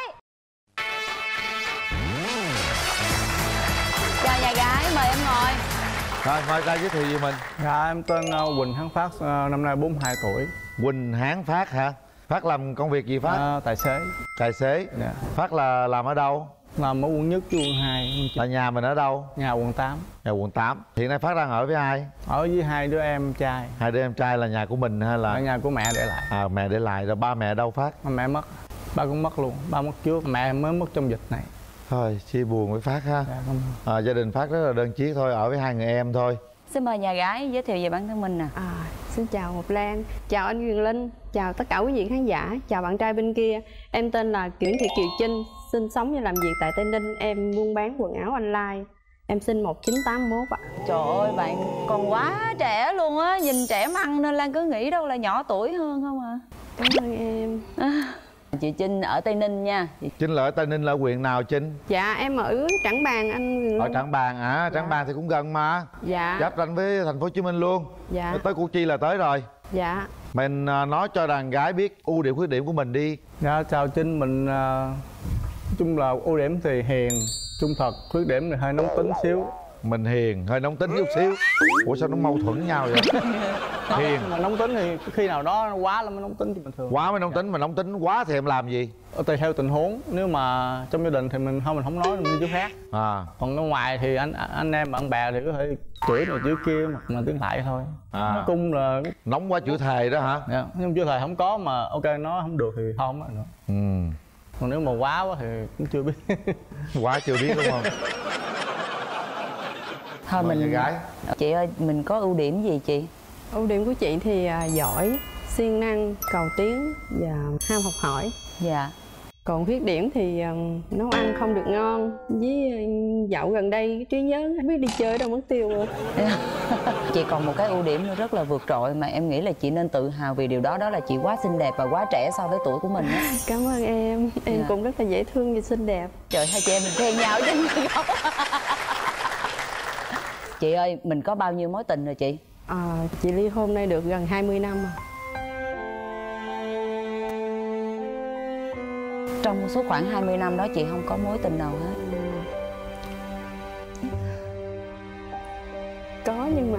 Chào nhà gái, mời em ngồi. Rồi mời ta giới thiệu về mình. Dạ em tên uh, Quỳnh Hán Phát, uh, năm nay bốn mươi hai tuổi. Quỳnh Hán Phát hả? Phát làm công việc gì Phát? Uh, tài xế. Tài xế. Dạ. Phát là làm ở đâu? Làm ở quận nhất, quận hai. Là nhà mình ở đâu? Nhà quận tám. Nhà quận tám. Hiện nay Phát đang ở với ai? Ở với hai đứa em trai. Hai đứa em trai là nhà của mình hay là? Ở nhà của mẹ để lại. À mẹ để lại. Rồi ba mẹ đâu Phát? Mẹ mất. Ba cũng mất luôn. Ba mất trước, mẹ mới mất trong dịch này. Thôi chia buồn với Phát ha. Dạ, không. À, gia đình Phát rất là đơn chiếc thôi, ở với hai người em thôi. Xin mời nhà gái giới thiệu về bản thân mình nè. À, xin chào Ngọc Lan, chào anh Quyền Linh, chào tất cả quý vị khán giả, chào bạn trai bên kia. Em tên là Nguyễn Thị Kiều Trinh, sinh sống và làm việc tại Tây Ninh. Em buôn bán quần áo online. Em sinh một chín tám mốt ạ. Trời ơi bạn còn quá trẻ luôn á, nhìn trẻ măng nên Lan cứ nghĩ đâu là nhỏ tuổi hơn không à. Cảm ơn em. À, chị Trinh ở Tây Ninh nha. Trinh là ở Tây Ninh là ở huyện nào Trinh? Dạ em ở Trảng Bàng anh Quyền Linh. Ở Trảng Bàng à? Trảng Dạ. Bàng thì cũng gần mà. Dạ. Giáp ranh với thành phố Hồ Chí Minh luôn. Dạ. Tới Củ Chi là tới rồi. Dạ. Mình à, nói cho đàn gái biết ưu điểm khuyết điểm của mình đi. Dạ chào Trinh, mình uh, nói chung là ưu điểm thì hiền, trung thật, khuyết điểm thì hơi nóng tính xíu. Mình hiền, hơi nóng tính chút xíu. Ủa sao nó mâu thuẫn nhau vậy? Hiền mà nóng tính thì khi nào đó quá là mới nóng tính thì bình thường. Quá mới nóng tính, mà nóng tính quá thì em làm gì? Tùy theo tình huống, nếu mà trong gia đình thì mình không mình không nói, mình đi chỗ khác. À. Còn ở ngoài thì anh anh em bạn bè thì có thể chửi này chửi kia mà mà tiếng lại thôi. À. Nói chung là nóng quá chửi thề đó hả? Dạ, nhưng chửi thề không có mà ok nó không được thì không nói nữa. Ừ. Còn nếu mà quá quá thì cũng chưa biết. Quá chưa biết đúng không? Thôi Mời mình gái. Chị ơi mình có ưu điểm gì chị? Ưu điểm của chị thì à, giỏi, siêng năng, cầu tiến và ham học hỏi. Dạ. Còn khuyết điểm thì um, nấu ăn không được ngon. Với uh, dạo gần đây trí nhớ không biết đi chơi đâu mất tiêu rồi. Chị còn một cái ưu điểm nữa rất là vượt trội mà em nghĩ là chị nên tự hào vì điều đó, đó là chị quá xinh đẹp và quá trẻ so với tuổi của mình á. Cảm ơn em, em Dạ. cũng rất là dễ thương và xinh đẹp. Trời, hai chị em mình khen nhau chứ. Chị ơi, mình có bao nhiêu mối tình rồi chị? À, chị ly hôn nay được gần hai mươi năm rồi. Trong suốt khoảng hai mươi năm đó chị không có mối tình nào hết. Có nhưng mà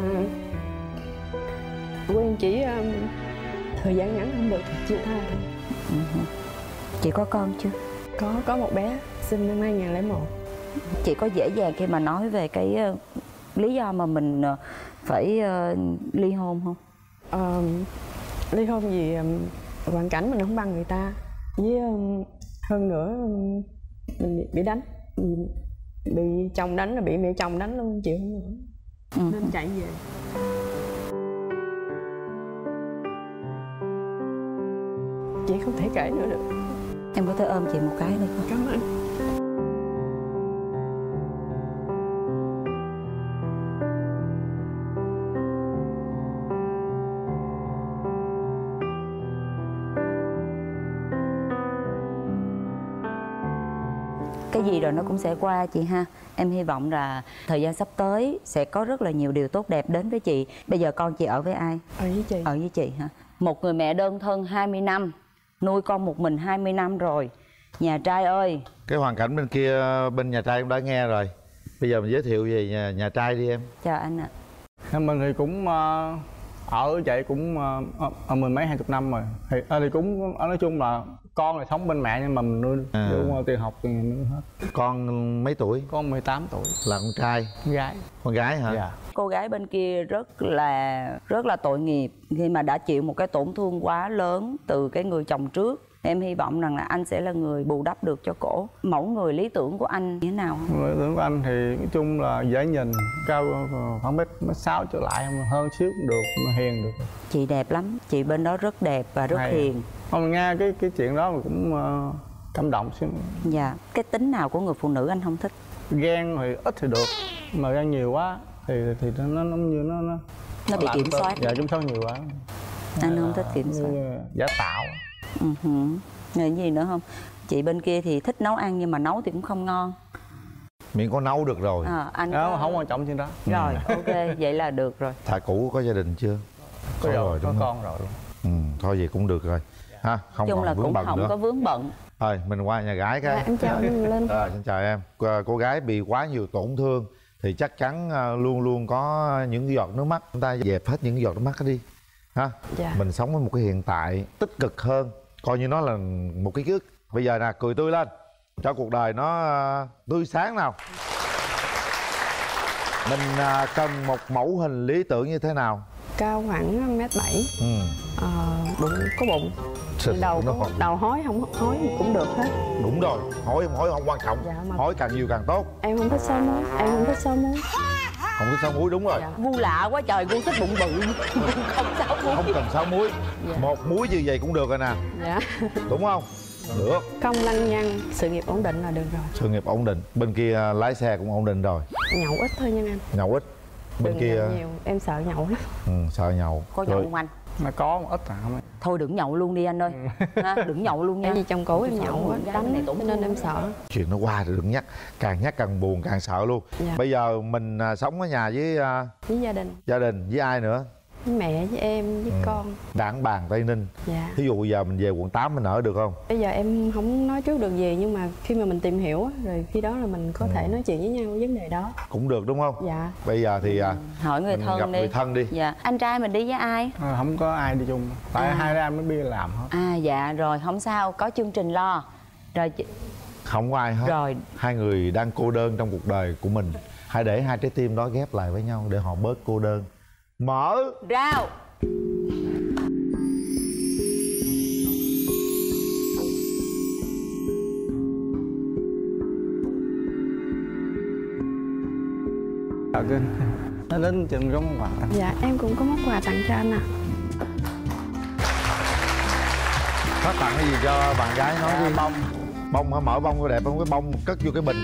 quen chỉ um, thời gian ngắn không được thì chia tay. Ừ. Chị có con chưa? Có, có một bé sinh năm hai nghìn không trăm lẻ một. Chị có dễ dàng khi mà nói về cái uh, lý do mà mình uh, phải uh, ly hôn không? Uh, ly hôn vì um, hoàn cảnh mình không bằng người ta. Với um, hơn nữa um, mình bị, bị đánh, bị, bị chồng đánh rồi bị mẹ chồng đánh luôn, chịu không nổi. Ừ. Nên chạy về. Chị không thể kể nữa được. Em có thể ôm chị một cái được không? Cảm ơn. Cái gì rồi nó cũng sẽ qua chị ha. Em hy vọng là thời gian sắp tới sẽ có rất là nhiều điều tốt đẹp đến với chị. Bây giờ con chị ở với ai? Ở với chị. Ở với chị hả? Một người mẹ đơn thân hai mươi năm, nuôi con một mình hai mươi năm rồi. Nhà trai ơi. Cái hoàn cảnh bên kia, bên nhà trai cũng đã nghe rồi. Bây giờ mình giới thiệu về nhà, nhà trai đi em. Chào anh ạ. À. Mình thì cũng uh, ở vậy cũng uh, ở mười mấy hai chục năm rồi. Thì, uh, thì cũng nói chung là con thì sống bên mẹ nhưng mà mình nuôi à. Đủ tiền học tiền nuôi hết. Con mấy tuổi? Con mười tám tuổi. Là con trai? Con gái. Con gái hả? Dạ. Cô gái bên kia rất là rất là tội nghiệp khi mà đã chịu một cái tổn thương quá lớn từ cái người chồng trước. Em hy vọng rằng là anh sẽ là người bù đắp được cho cổ. Mẫu người lý tưởng của anh như thế nào? Lý tưởng của anh thì nói chung là dễ nhìn, cao khoảng mét sáu trở lại, hơn xíu cũng được, mà hiền được. Chị đẹp lắm, chị bên đó rất đẹp và rất hay. Hiền. Không, nghe cái cái chuyện đó mà cũng uh, cảm động xíu. Dạ. Cái tính nào của người phụ nữ anh không thích? Ghen thì ít thì được, mà ghen nhiều quá thì thì nó nó như nó nó nó bị kiểm soát. Dạ, kiểm soát nhiều quá. Anh không thích kiểm soát. Giả tạo. Uh-huh. Rồi gì nữa không? Chị bên kia thì thích nấu ăn nhưng mà nấu thì cũng không ngon. Miệng có nấu được rồi. À, anh đó có... không quan trọng chuyện đó. Rồi, ok, vậy là được rồi. Thà cũ có gia đình chưa? Có, có rồi, có con rồi. Ừ, thôi vậy cũng được rồi. Ha, không chung còn là vướng cũng bận không nữa. có vướng bận. Thôi mình qua nhà gái cái. Dạ, em chào anh Linh. À, xin chào em. Cô gái bị quá nhiều tổn thương thì chắc chắn luôn luôn có những giọt nước mắt. Chúng ta dẹp hết những giọt nước mắt đó đi ha. Dạ. Mình sống với một cái hiện tại tích cực hơn, coi như nó là một cái ký ức. Bây giờ nè, cười tươi lên cho cuộc đời nó tươi sáng nào. Mình cần một mẫu hình lý tưởng như thế nào? Cao khoảng mét bảy, ừ. à, bụng có bụng, đầu có, đầu hói không hói cũng được hết. Đúng rồi, hói không hói không quan trọng. Dạ, mà... hói càng nhiều càng tốt. Em không thích sáu múi, em không thích sáu múi. Không thích sáu múi, đúng rồi. Dạ. Gu lạ quá trời, gu thích bụng bự. Không sáu múi. Không cần sáu múi. Dạ. Một múi như vậy cũng được rồi nè. Dạ. Đúng không? Được. Không lăng nhăng, sự nghiệp ổn định là được rồi. Sự nghiệp ổn định, bên kia lái xe cũng ổn định rồi. Nhậu ít thôi nha anh. Nhậu ít. Bên đừng kia nhiều, em sợ nhậu lắm. Ừ, sợ nhậu. Có nhậu không anh? Mà có một ít à không? Thôi đừng nhậu luôn đi anh ơi. Ha, đừng nhậu luôn nha. Tại vì chồng cũ em nhậu quá, đánh này tổn nên em sợ. Chuyện nó qua rồi đừng nhắc, càng nhắc càng buồn càng sợ luôn. Dạ. Bây giờ mình à, sống ở nhà với à, với gia đình. Gia đình với ai nữa? Với mẹ, với em, với ừ. con. Đảng Bàn Tây Ninh. Dạ. Thí dụ bây giờ mình về quận tám mình ở được không? Bây giờ em không nói trước được gì, nhưng mà khi mà mình tìm hiểu rồi khi đó là mình có ừ. thể nói chuyện với nhau vấn đề đó. Cũng được đúng không? Dạ. Bây giờ thì à, hỏi người thân gặp đi. người thân đi. Dạ. Anh trai mình đi với ai? À, không có ai đi chung. Tại à. hai đứa em mới biết làm hết. À dạ rồi, không sao, có chương trình lo. Rồi chị... Không có ai hết. Rồi. Hai người đang cô đơn trong cuộc đời của mình. Hãy để hai trái tim đó ghép lại với nhau để họ bớt cô đơn. Mở rào. Ở kênh nó đến chừng có món quà. Dạ em cũng có món quà tặng cho anh ạ. Phát tặng cái gì cho bạn gái nói đi? Bông. Bông hả? Mở bông có đẹp không? Cái bông cất vô cái bình.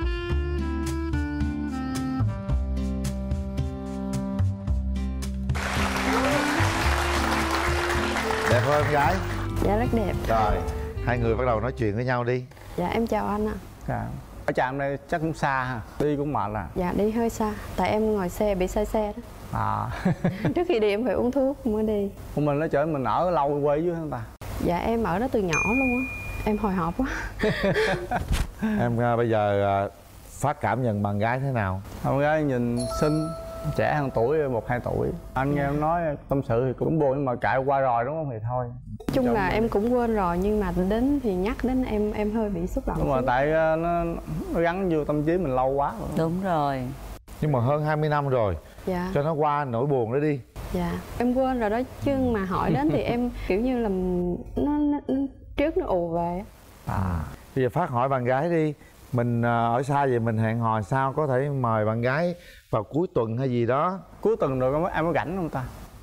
Đẹp không em gái? Dạ rất đẹp. Rồi hai người bắt đầu nói chuyện với nhau đi. Dạ em chào anh ạ. Dạ. Ở trạm đây chắc cũng xa ha, đi cũng mệt à? Dạ đi hơi xa, tại em ngồi xe bị say xe đó. À. Trước khi đi em phải uống thuốc mới đi. Của mình nó chở mình ở lâu quê chứ không ta? Dạ em ở đó từ nhỏ luôn á, em hồi hộp quá. Em uh, bây giờ uh, Phát cảm nhận bạn gái thế nào? Bạn gái nhìn xinh, trẻ hơn tuổi, một hai tuổi. Anh nghe em nói tâm sự thì cũng buồn nhưng mà cãi qua rồi đúng không thì thôi. Chung là em cũng quên rồi nhưng mà đến thì nhắc đến em em hơi bị xúc động. Đúng rồi, tại nó, nó gắn vô tâm trí mình lâu quá rồi. Đúng rồi. Nhưng mà hơn hai mươi năm rồi. Dạ. Cho nó qua nỗi buồn đó đi. Dạ, em quên rồi đó chứ mà hỏi đến thì em kiểu như là nó, nó, nó trước nó ù về. À, bây giờ Phát hỏi bạn gái đi. Mình ở xa vậy mình hẹn hò sao có thể mời bạn gái vào cuối tuần hay gì đó. Cuối tuần rồi em có rảnh không ta?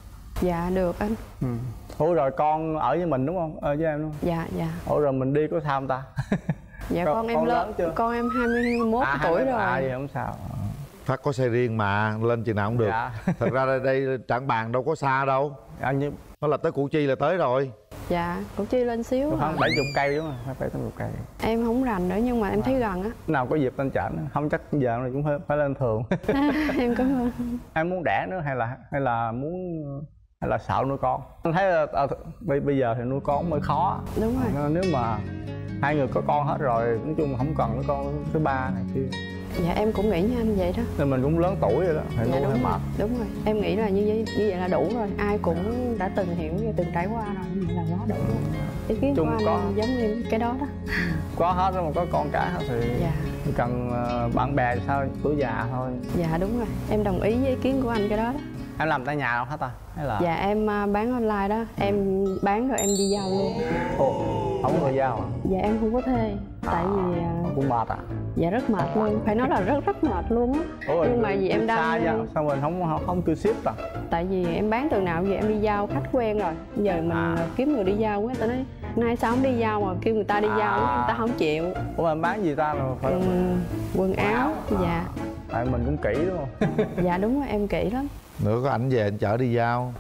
Dạ được anh. Ừ. Ủa rồi con ở với mình đúng không? Ở với em đúng không? Dạ dạ. Ủa rồi mình đi có sao không ta? Dạ con, con em lớn chưa? Con em hai mươi mốt à, tuổi rồi. À vậy không sao. Phát có xe riêng mà lên chừng nào cũng được. Dạ. Thật ra đây, đây Trảng Bàng đâu có xa đâu. À, như... nó là tới Củ Chi là tới rồi. Dạ, Củ Chi lên xíu. Khoảng bảy mươi cây đúng không? Bảy mươi cây. Em không rành nữa nhưng mà em à. thấy gần á. Nào có dịp lên chợ không chắc giờ này cũng phải lên thường. Em cảm ơn. Em muốn đẻ nữa hay là hay là muốn hay là sợ nuôi con? Anh thấy là, à, bây giờ thì nuôi con mới khó. Đúng rồi. À, nếu mà hai người có con hết rồi nói chung không cần nuôi con thứ ba này kia. Dạ em cũng nghĩ như anh vậy đó. Nên mình cũng lớn tuổi rồi đó, phải dạ, nuôi hơi mệt. Đúng rồi, em nghĩ là như vậy như vậy là đủ rồi. Ai cũng đã từng hiểu và từng trải qua rồi, như vậy là quá đủ rồi. Ý kiến của anh có... giống như cái đó đó. Có hết rồi mà có con cả hết thì dạ. cần uh, bạn bè sao tuổi già thôi. Dạ đúng rồi, em đồng ý với ý kiến của anh cái đó đó. Em làm tại nhà không hả ta? Hay là... Dạ em uh, bán online đó, em bán rồi em đi giao luôn. Ồ, không có người giao à? Dạ em không có thuê, tại vì uh... cũng mệt à? Dạ rất mệt luôn, phải nói là rất rất mệt luôn á. Nhưng mà vì em đang xa sao mình không không, không cứ ship à? Tại vì em bán từ nào vậy em đi giao khách quen rồi. Giờ mình à. kiếm người đi giao quá, tao nói nay sao không đi giao mà kêu người ta đi à. giao quá, người ta không chịu. Ủa em bán gì ta rồi? Phải... Ừ, quần áo, dạ. Tại mình cũng kỹ đúng không? Dạ đúng rồi, em kỹ lắm. Nữa có ảnh về anh chở đi giao.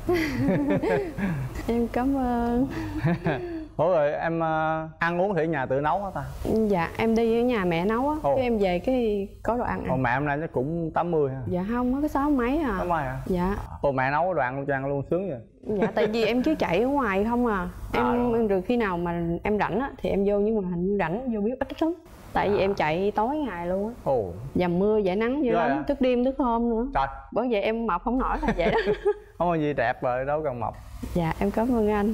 Em cảm ơn. Ủa rồi em uh, ăn uống thì ở nhà tự nấu hả ta? Dạ em đi ở nhà mẹ nấu á, cái em về cái có đồ ăn. Ồ mẹ em nay chắc cũng tám mươi ha? Dạ không, mới có sáu mấy à. Sáu mấy à? Dạ. Ồ mẹ nấu đồ ăn luôn cho ăn luôn sướng vậy? Dạ tại vì em cứ chạy ở ngoài không à. Em à, rồi khi nào mà em rảnh á thì em vô, nhưng mà hình như rảnh vô bếp ít lắm. Tại vì em chạy tối ngày luôn á. Ồ. Dầm mưa dậy nắng dữ Rồi lắm, à? thức đêm thức hôm nữa. Trời. Bởi vậy em mập không nổi là vậy đó. Không có gì đẹp rồi đâu cần mập. Dạ em cảm ơn anh.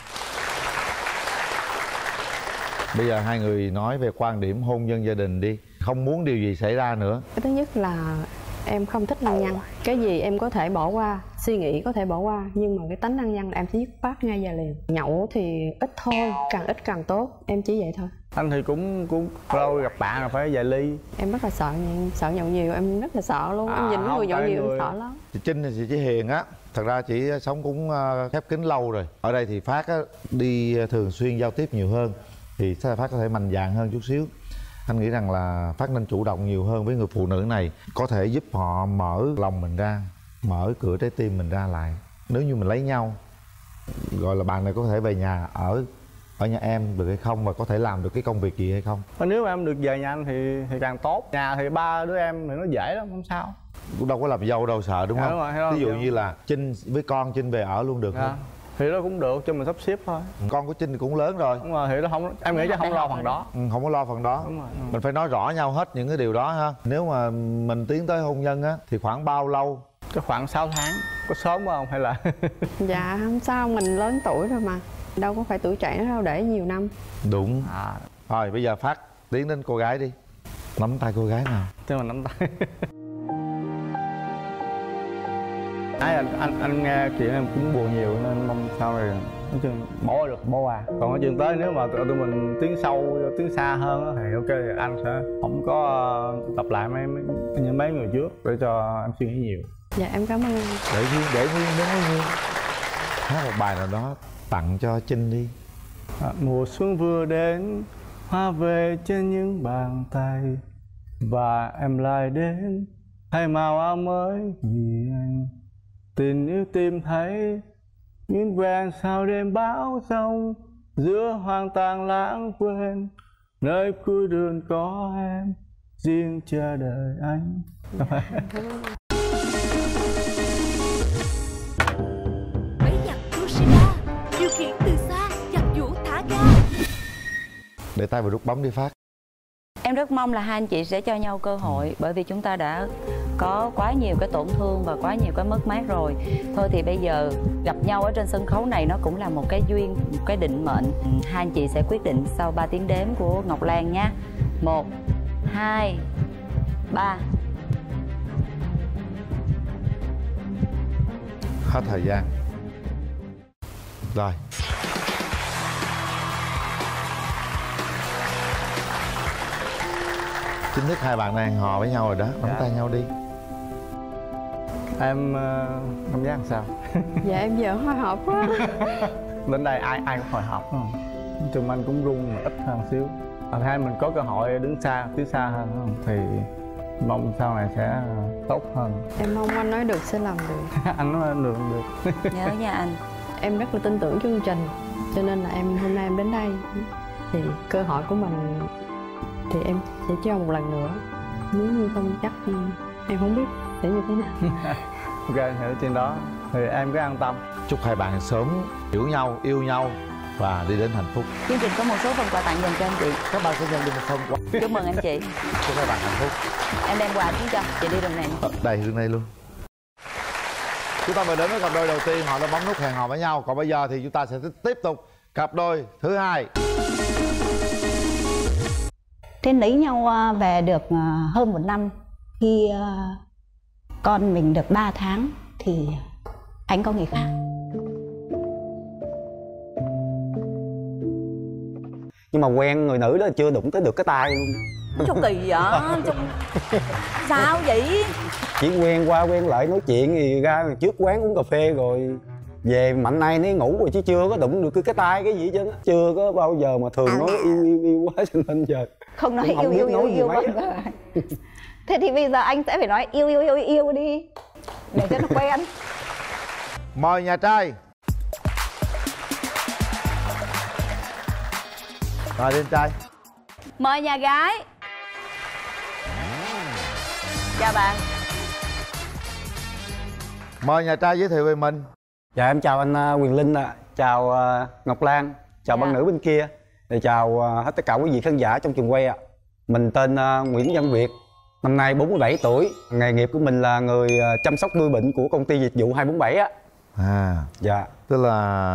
Bây giờ hai người nói về quan điểm hôn nhân gia đình đi. Không muốn điều gì xảy ra nữa. Cái thứ nhất là em không thích lăng nhăng. Cái gì em có thể bỏ qua, suy nghĩ có thể bỏ qua, nhưng mà cái tánh lăng nhăng em chỉ dứt khoát ngay và liền. Nhậu thì ít thôi, càng ít càng tốt, em chỉ vậy thôi. Anh thì cũng cũng lâu gặp bạn là phải vài ly. Em rất là sợ nha, sợ nhậu nhiều, em rất là sợ luôn. À, em nhìn không, người nhậu tại nhiều người- em sợ lắm. Chị Trinh thì chị Hiền á, thật ra chị sống cũng ờ, khép kín lâu rồi. Ở đây thì Phát á, đi thường xuyên giao tiếp nhiều hơn, thì Phát có thể mạnh dạn hơn chút xíu. Anh nghĩ rằng là Phát nên chủ động nhiều hơn với người phụ nữ này, có thể giúp họ mở lòng mình ra, mở cửa trái tim mình ra lại. Nếu như mình lấy nhau, gọi là bạn này có thể về nhà ở ở nhà em được hay không, và có thể làm được cái công việc gì hay không. Và nếu mà em được về nhà anh thì thì càng tốt. Nhà thì ba đứa em thì nó dễ lắm, không sao. Cũng đâu có làm dâu đâu sợ đúng Dạ, không? đúng rồi, đúng Ví dụ rồi. như là Trinh với con Trinh về ở luôn được Dạ. không? Thì nó cũng được, cho mình sắp xếp thôi. Con của Trinh cũng lớn rồi. Đúng rồi, thì nó không, em nghĩ chắc không lo phần đó. Ừ, không có lo phần đó. Đúng rồi. Ừ. Mình phải nói rõ nhau hết những cái điều đó ha. Nếu mà mình tiến tới hôn nhân á thì khoảng bao lâu? Cái khoảng sáu tháng. Có sớm không hay là Dạ không sao, mình lớn tuổi rồi mà. Đâu có phải tuổi trẻ nữa đâu, để nhiều năm. Đúng. À. Rồi bây giờ Phát tiến đến cô gái đi. Nắm tay cô gái nào. Thế mà nắm tay. Nãy anh, anh anh nghe chuyện em cũng buồn nhiều nên mong sau này nói chung bỏ được bỏ qua. Còn ở chuyện tới nếu mà tụi tụi mình tiến sâu tiến xa hơn á, thì ok thì anh sẽ không có uh, tập lại mấy mấy như mấy người trước để cho em suy nghĩ nhiều. Dạ em cảm ơn anh. Để Duyên, để Duyên, để Duyên hát một bài nào đó tặng cho Trinh đi. À, mùa xuân vừa đến, hoa về trên những bàn tay, và em lại đến thay màu áo mới vì anh. Tình yêu tìm thấy nguyên vẹn sau đêm bão giông, giữa hoang tàn lãng quên, nơi cuối đường có em riêng chờ đợi anh. Bẫy giặc Kushida điều khiển từ xa, giặc vũ thả ga. Để tay vào nút bấm đi Phát. Em rất mong là hai anh chị sẽ cho nhau cơ hội, bởi vì chúng ta đã có quá nhiều cái tổn thương và quá nhiều cái mất mát rồi. Thôi thì bây giờ gặp nhau ở trên sân khấu này nó cũng là một cái duyên, một cái định mệnh. Hai anh chị sẽ quyết định sau ba tiếng đếm của Ngọc Lan nha. Một, hai, ba. Hết thời gian. Rồi. Chính thức hai bạn này hẹn hò với nhau rồi đó, nắm Dạ. tay nhau đi. Em uh, cảm giác làm sao? Dạ em giờ hồi hộp quá. Đến đây ai ai cũng hồi hộp đúng không? Nói chung anh cũng run mà ít hơn xíu. À, hai mình có cơ hội đứng xa, tiến xa hơn đúng không? Thì mong sau này sẽ tốt hơn. Em mong anh nói được sẽ làm được. Anh nói được được. Nhớ nha anh. Em rất là tin tưởng chương trình, cho nên là em hôm nay em đến đây thì cơ hội của mình thì em sẽ cho một lần nữa. Nếu như không chắc thì em không biết sẽ như thế nào. Ok, hiểu trên đó thì em cứ an tâm. Chúc hai bạn sớm hiểu nhau, yêu nhau và đi đến hạnh phúc. Chương trình có một số phần quà tặng dành cho anh chị. Các bạn sẽ nhận được một phần quà. Chúc mừng anh chị. Chúc hai bạn hạnh phúc. Em đem quà xuống cho chị đi đường này. Ờ, đây hướng đây luôn. Chúng ta vừa đến với cặp đôi đầu tiên, họ đã bấm nút hẹn hò với nhau. Còn bây giờ thì chúng ta sẽ tiếp tục cặp đôi thứ hai. Trên lấy nhau à, về được à, hơn một năm. Khi à, con mình được ba tháng thì anh có người khác. Nhưng mà quen người nữ đó chưa đụng tới được cái tay luôn. Sao kỳ vậy? Sao... Sao vậy? Chỉ quen qua quen lại nói chuyện thì ra trước quán uống cà phê rồi về mạnh nay nó ngủ rồi, chứ chưa có đụng được cái, cái tay cái gì hết trơn á. Chưa có bao giờ mà thường nói yêu yêu yêu quá cho nên giờ Không nói cũng không yêu biết yêu nói yêu gì yêu mấy. vâng rồi. Thế thì bây giờ anh sẽ phải nói yêu yêu yêu yêu đi để cho nó quen. Mời nhà trai. Rồi lên trai. Mời nhà gái. Chào bạn. Mời nhà trai giới thiệu về mình. Dạ em chào anh uh, Quyền Linh ạ, à. Chào uh, Ngọc Lan, chào Dạ. bạn nữ bên kia, để chào uh, hết tất cả quý vị khán giả trong trường quay ạ. À. Mình tên uh, Nguyễn Văn Việt, năm nay bốn mươi bảy tuổi. Nghề nghiệp của mình là người uh, chăm sóc nuôi bệnh của công ty dịch vụ hai bốn bảy á. À, dạ. Tức là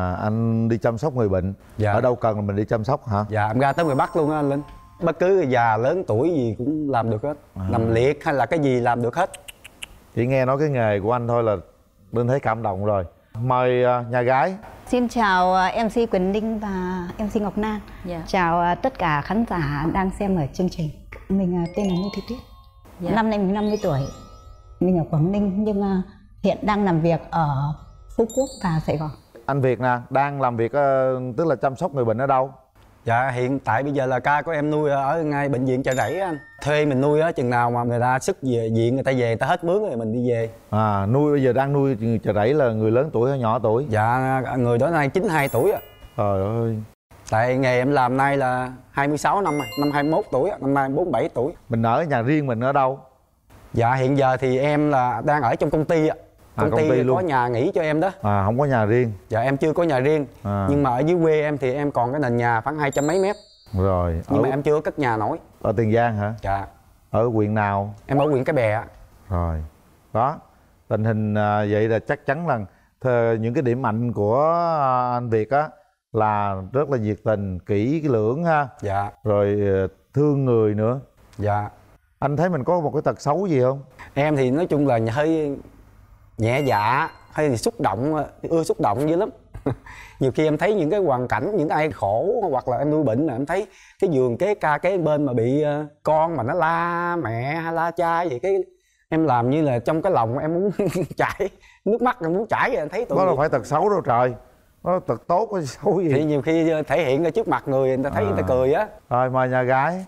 anh đi chăm sóc người bệnh. Dạ. Ở đâu cần là mình đi chăm sóc hả? Dạ, em ra tới ngoài Bắc luôn á anh Linh. Bất cứ già lớn tuổi gì cũng làm được hết. À. Nằm liệt hay là cái gì làm được hết. Chỉ nghe nói cái nghề của anh thôi là Linh thấy cảm động rồi. Mời uh, nhà gái. Xin chào uh, em xê Quỳnh Linh và em xê Ngọc Lan. Dạ. Chào uh, tất cả khán giả đang xem ở chương trình. Mình uh, tên là Ngô Thị Tuyết. Dạ. Năm nay mình năm mươi tuổi. Mình ở Quảng Ninh nhưng uh, hiện đang làm việc ở Phú Quốc và Sài Gòn. Anh Việt nè, đang làm việc uh, tức là chăm sóc người bệnh ở đâu? Dạ, hiện tại bây giờ là ca của em nuôi ở ngay bệnh viện Chợ Rẫy anh. Thuê mình nuôi á, chừng nào mà người ta sức về viện, người ta về, người ta hết mướn rồi mình đi về. À, nuôi bây giờ đang nuôi Chợ Rẫy là người lớn tuổi hay nhỏ tuổi? Dạ, người đó nay chín mươi hai tuổi á. Trời ơi. Tại nghề em làm nay là hai mươi sáu năm rồi, năm hai mươi mốt tuổi, năm nay bốn mươi bảy tuổi. Mình ở nhà riêng mình ở đâu? Dạ, hiện giờ thì em là đang ở trong công ty ạ. Công, à, công ty, ty có nhà nghỉ cho em đó. À, không có nhà riêng. Dạ, em chưa có nhà riêng. À. Nhưng mà ở dưới quê em thì em còn cái nền nhà khoảng hai trăm mấy mét. Rồi. Nhưng ở... mà em chưa có cất nhà nổi. Ở Tiền Giang hả? Dạ. Ở huyện nào? Em ở huyện Cái Bè. Rồi. Đó. Tình hình à, vậy là chắc chắn là thờ, những cái điểm mạnh của anh Việt á là rất là nhiệt tình, kỹ lưỡng ha. Dạ. Rồi thương người nữa. Dạ. Anh thấy mình có một cái tật xấu gì không? Em thì nói chung là hơi nhẹ dạ, hay thì xúc động, ưa xúc động dữ lắm. Nhiều khi em thấy những cái hoàn cảnh, những ai khổ hoặc là em nuôi bệnh là em thấy cái giường kế ca kế bên mà bị con mà nó la mẹ hay la cha vậy, cái em làm như là trong cái lòng em muốn chảy nước mắt, em muốn chảy, em thấy tụi đó là phải tật xấu đâu trời. Đó là tật tốt hay xấu gì? Thì nhiều khi thể hiện ra trước mặt người, người ta thấy à. Người ta cười á. Rồi mời nhà gái.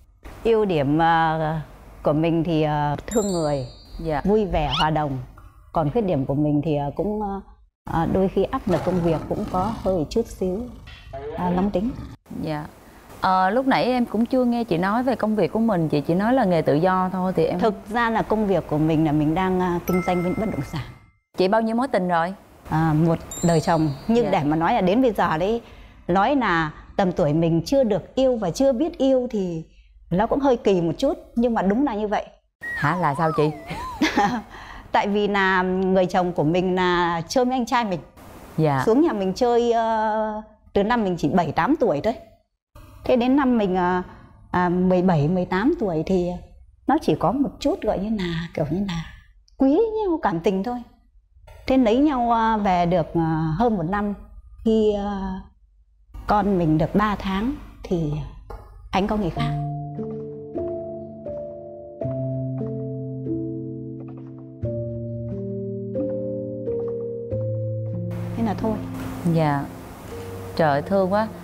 Ưu điểm uh, của mình thì uh, thương người, dạ. vui vẻ, hòa đồng. Còn khuyết điểm của mình thì uh, cũng uh, đôi khi áp lực công việc cũng có hơi chút xíu uh, nóng tính. Dạ. À, lúc nãy em cũng chưa nghe chị nói về công việc của mình, chị chỉ nói là nghề tự do thôi thì em. Thực ra là công việc của mình là mình đang uh, kinh doanh với bất động sản. Chị bao nhiêu mối tình rồi? À, một đời chồng. Nhưng dạ. để mà nói là đến bây giờ đấy, nói là tầm tuổi mình chưa được yêu và chưa biết yêu thì nó cũng hơi kỳ một chút, nhưng mà đúng là như vậy. Hả, là sao chị? Tại vì là người chồng của mình là chơi với anh trai mình. Dạ. Xuống nhà mình chơi uh, từ năm mình chỉ bảy tám tuổi thôi. Thế đến năm mình uh, uh, mười bảy mười tám tuổi thì nó chỉ có một chút gọi như là kiểu như là quý nhau cảm tình thôi. Thế lấy nhau uh, về được uh, hơn một năm. Khi uh, con mình được ba tháng thì anh có người khác. Thế là thôi. Dạ. Trời ơi, thương quá.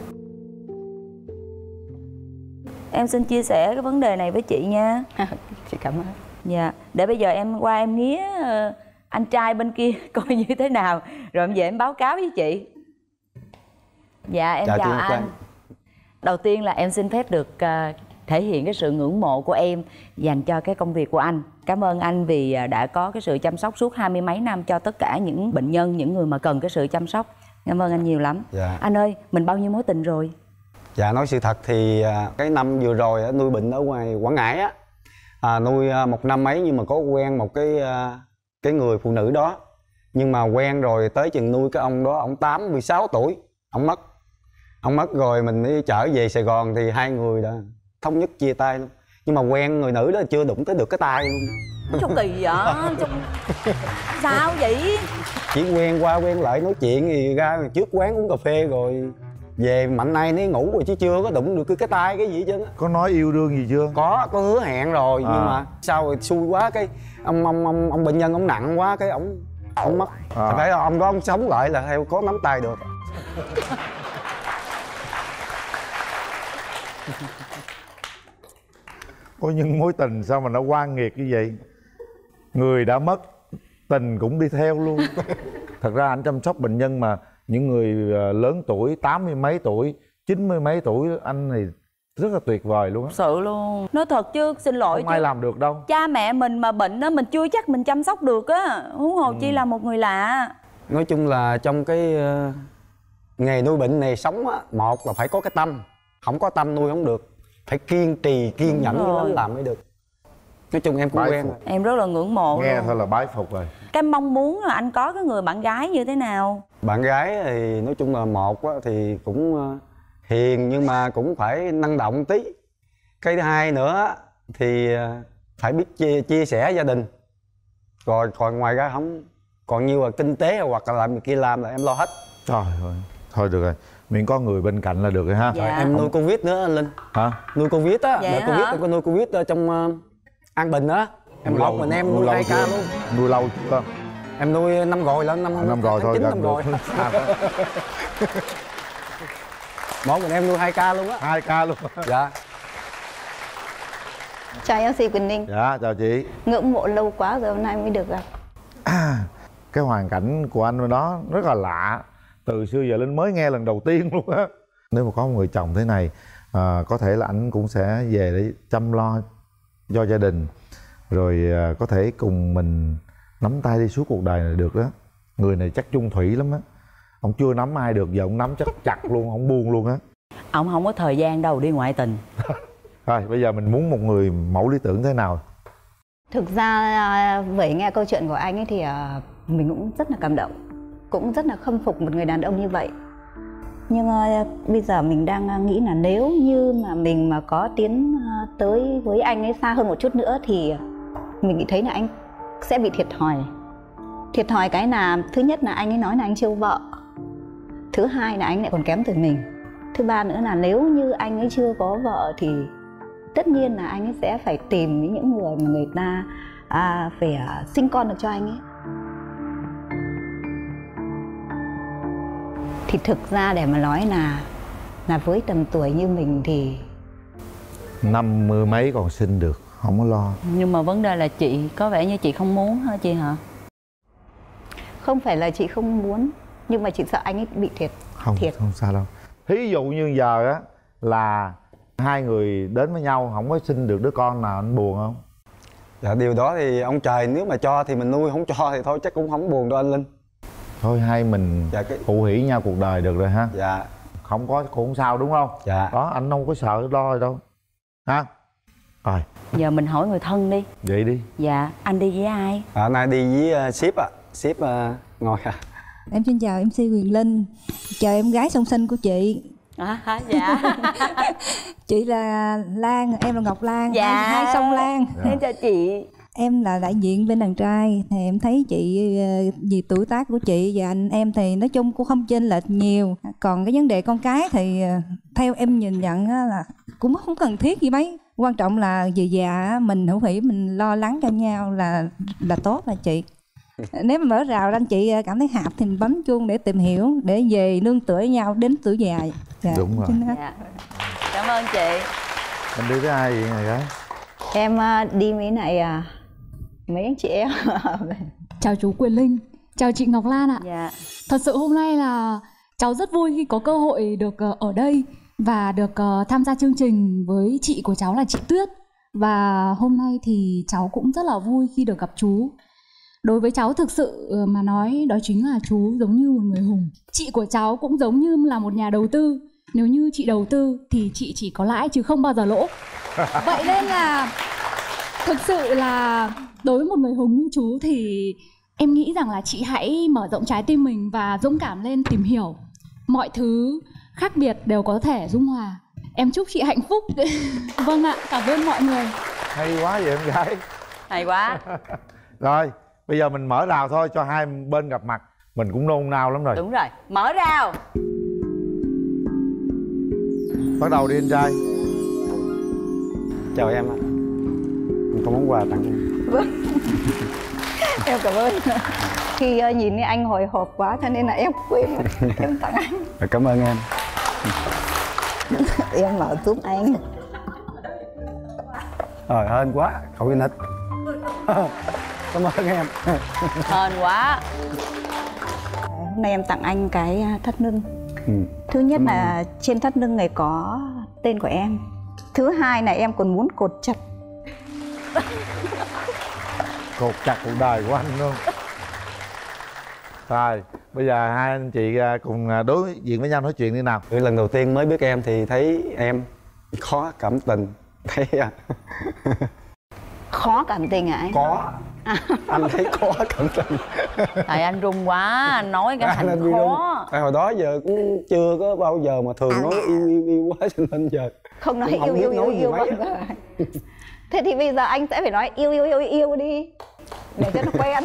Em xin chia sẻ cái vấn đề này với chị nha. Chị cảm ơn. Dạ. Để bây giờ em qua em nghía anh trai bên kia coi như thế nào, rồi em về em báo cáo với chị. Dạ em chào, chào anh. Quan. Đầu tiên là em xin phép được uh, thể hiện cái sự ngưỡng mộ của em dành cho cái công việc của anh. Cảm ơn anh vì đã có cái sự chăm sóc suốt hai mươi mấy năm cho tất cả những bệnh nhân, những người mà cần cái sự chăm sóc. Cảm ơn anh nhiều lắm. Dạ. Anh ơi, mình bao nhiêu mối tình rồi? Dạ, nói sự thật thì cái năm vừa rồi nuôi bệnh ở ngoài Quảng Ngãi á, à, nuôi một năm mấy nhưng mà có quen một cái cái người phụ nữ đó. Nhưng mà quen rồi tới chừng nuôi cái ông đó, ông tám mươi sáu tuổi, ông mất. Ông mất rồi mình mới trở về Sài Gòn thì hai người đã thống nhất chia tay luôn. Nhưng mà quen người nữ đó chưa đụng tới được cái tay luôn. Sao kỳ vậy? Sao vậy? Chỉ quen qua quen lại nói chuyện thì ra trước quán uống cà phê rồi về mạnh nay nó ngủ rồi chứ chưa có đụng được cái, cái tay cái gì chứ. Có nói yêu đương gì chưa? Có, có hứa hẹn rồi à. Nhưng mà sao rồi xui quá cái ông ông ông ông bệnh nhân ông nặng quá cái ông ông mất. À. Phải là ông đó ông sống lại là theo có nắm tay được. Có những mối tình sao mà nó oan nghiệt như vậy? Người đã mất, tình cũng đi theo luôn. Thật ra anh chăm sóc bệnh nhân mà những người lớn tuổi, tám mươi mấy tuổi, chín mươi mấy tuổi, anh này rất là tuyệt vời luôn á. Sự luôn. Nói thật chứ, xin lỗi không chứ ai làm được đâu. Cha mẹ mình mà bệnh á, mình chưa chắc mình chăm sóc được á. Huống hồ ừ. chi là một người lạ. Nói chung là trong cái uh, nghề nuôi bệnh này sống á, một là phải có cái tâm. Không có tâm nuôi không được. phải kiên trì kiên nhẫn với nó làm mới được. Nói chung em cũng Bái quen phục. rồi. Em rất là ngưỡng mộ Nghe luôn. thôi là bái phục rồi. Cái mong muốn là anh có cái người bạn gái như thế nào? Bạn gái thì nói chung là một á, thì cũng ờ, hiền nhưng mà cũng phải năng động tí. Cái thứ hai nữa thì ờ, phải biết chia, chia sẻ gia đình. Rồi còn ngoài ra không, còn như là kinh tế hoặc là làm gì kia làm là em lo hết. Trời ơi, thôi được rồi, miễn có người bên cạnh là được rồi ha. Dạ. Rồi, em nuôi Covid nữa anh Linh. Hả? Nuôi Covid á, Vậy đợt hả? Covid em có nuôi Covid ở trong uh, An Bình á. Em Nuôi lọc lâu- mình em nuôi nuôi lâu hai ca chưa? luôn. Nuôi lâu chưa? Em nuôi năm rồi là năm À, năm rồi thôi, chín gần năm được. rồi. Một mình em nuôi hai ca luôn á. Hai ca luôn. Dạ. Chào em xê Quỳnh Linh. Dạ, chào chị. Ngưỡng mộ lâu quá rồi hôm nay mới được gặp. À, cái hoàn cảnh của anh bên đó rất là lạ. Từ xưa giờ Linh mới nghe lần đầu tiên luôn á. Nếu mà có một người chồng thế này, à, có thể là anh cũng sẽ về để chăm lo cho gia đình. Rồi à, có thể cùng mình nắm tay đi suốt cuộc đời này được đó. Người này chắc chung thủy lắm á. Ông chưa nắm ai được, giờ ông nắm chắc chặt luôn, ông buông luôn á. Ông không có thời gian đâu đi ngoại tình. Rồi bây giờ mình muốn một người mẫu lý tưởng thế nào? Thực ra à, với nghe câu chuyện của anh ấy thì à, mình cũng rất là cảm động, cũng rất là khâm phục một người đàn ông như vậy. Nhưng à, bây giờ mình đang à, nghĩ là nếu như mà mình mà có tiến à, tới với anh ấy xa hơn một chút nữa thì mình nghĩ thấy là anh sẽ bị thiệt thòi. Thiệt thòi cái là thứ nhất là anh ấy nói là anh chưa vợ, thứ hai là anh lại còn kém tuổi mình, thứ ba nữa là nếu như anh ấy chưa có vợ thì tất nhiên là anh ấy sẽ phải tìm những người mà người ta à, phải à, sinh con được cho anh ấy. Thì thực ra để mà nói là là với tầm tuổi như mình thì Năm mươi mấy còn sinh được, không có lo. Nhưng mà vấn đề là chị có vẻ như chị không muốn hả chị hả? không phải là chị không muốn, nhưng mà chị sợ anh ấy bị thiệt. Không, thiệt. không sao đâu. Thí dụ như giờ á là hai người đến với nhau không có sinh được đứa con nào, anh buồn không? Dạ điều đó thì ông trời nếu mà cho thì mình nuôi, không cho thì thôi chắc cũng không buồn đâu anh Linh. Thôi hai mình Dạ, cái... phụ hỷ nhau cuộc đời được rồi ha. Dạ. Không có cũng không sao đúng không? Dạ. Đó, anh không có sợ lo gì đâu ha. Rồi Giờ mình hỏi người thân đi. vậy đi. Dạ, anh đi với ai? À, hôm nay đi với uh, ship ạ. À. Ship uh, ngồi à. Em xin chào em xê Quyền Linh, chào em gái song sinh của chị. À, hả? Dạ. Chị là Lan, em là Ngọc Lan. Dạ. Hai, hai song Lan. Em chào chị. Em là đại diện bên đàn trai thì em thấy chị ờ, vì tuổi tác của chị và anh em thì nói chung cũng không chênh lệch nhiều. Còn cái vấn đề con cái thì ờ, theo em nhìn nhận á là cũng không cần thiết gì mấy. Quan trọng là về già á, mình hữu hỷ mình lo lắng cho nhau là là tốt là chị. Nếu mà mở rào anh chị cảm thấy hạp thì mình bấm chuông để tìm hiểu, để về nương tựa với nhau đến tuổi già. Dạ, Đúng rồi. chính xác. Dạ. Cảm ơn chị. Anh đi với ai vậy này gái? Em à, đi với lại à, mấy anh chị em. Chào chú Quyền Linh, chào chị Ngọc Lan ạ. Dạ. Thật sự hôm nay là cháu rất vui khi có cơ hội được uh, ở đây và được uh, tham gia chương trình với chị của cháu là chị Tuyết. Và hôm nay thì cháu cũng rất là vui khi được gặp chú. Đối với cháu thực sự mà nói đó chính là chú giống như một người hùng. Chị của cháu cũng giống như là một nhà đầu tư. Nếu như chị đầu tư thì chị chỉ có lãi chứ không bao giờ lỗ. Vậy nên là thực sự là đối với một người hùng như chú thì em nghĩ rằng là chị hãy mở rộng trái tim mình và dũng cảm lên tìm hiểu. Mọi thứ khác biệt đều có thể dung hòa. Em chúc chị hạnh phúc. Vâng ạ, cảm ơn mọi người. Hay quá vậy em gái. Hay quá. Rồi bây giờ mình mở rào thôi cho hai bên gặp mặt. Mình cũng nôn nao lắm rồi. Đúng rồi, mở rào. Bắt đầu đi anh trai. Chào em ạ. Em có món quà tặng em. Vâng. Em cảm ơn. Khi uh, nhìn thấy anh hồi hộp quá cho nên là em quên em tặng anh. Cảm ơn em. Em mở giúp anh. Trời hên quá, cậu nít. Cảm ơn em. Hên quá. Hôm nay em tặng anh cái thắt lưng. Ừ. Thứ nhất là trên thắt lưng này có tên của em. Thứ hai là em còn muốn cột chặt. Cột chặt cuộc đời của anh luôn. Rồi bây giờ hai anh chị cùng đối diện với nhau nói chuyện đi nào. Lần đầu tiên mới biết em thì thấy em Khó cảm tình. Thấy à? Khó cảm tình hả anh? Có. Anh thấy khó cảm tình. Tại anh run quá, anh nói cái thành Anh khó. Tại hồi đó giờ cũng chưa có bao giờ mà thường nói yêu yêu yêu quá cho nên giờ Không nói cũng không yêu biết yêu nói yêu gì yêu mấy. vâng rồi. Thế thì bây giờ anh sẽ phải nói yêu yêu yêu yêu đi để cho nó quen.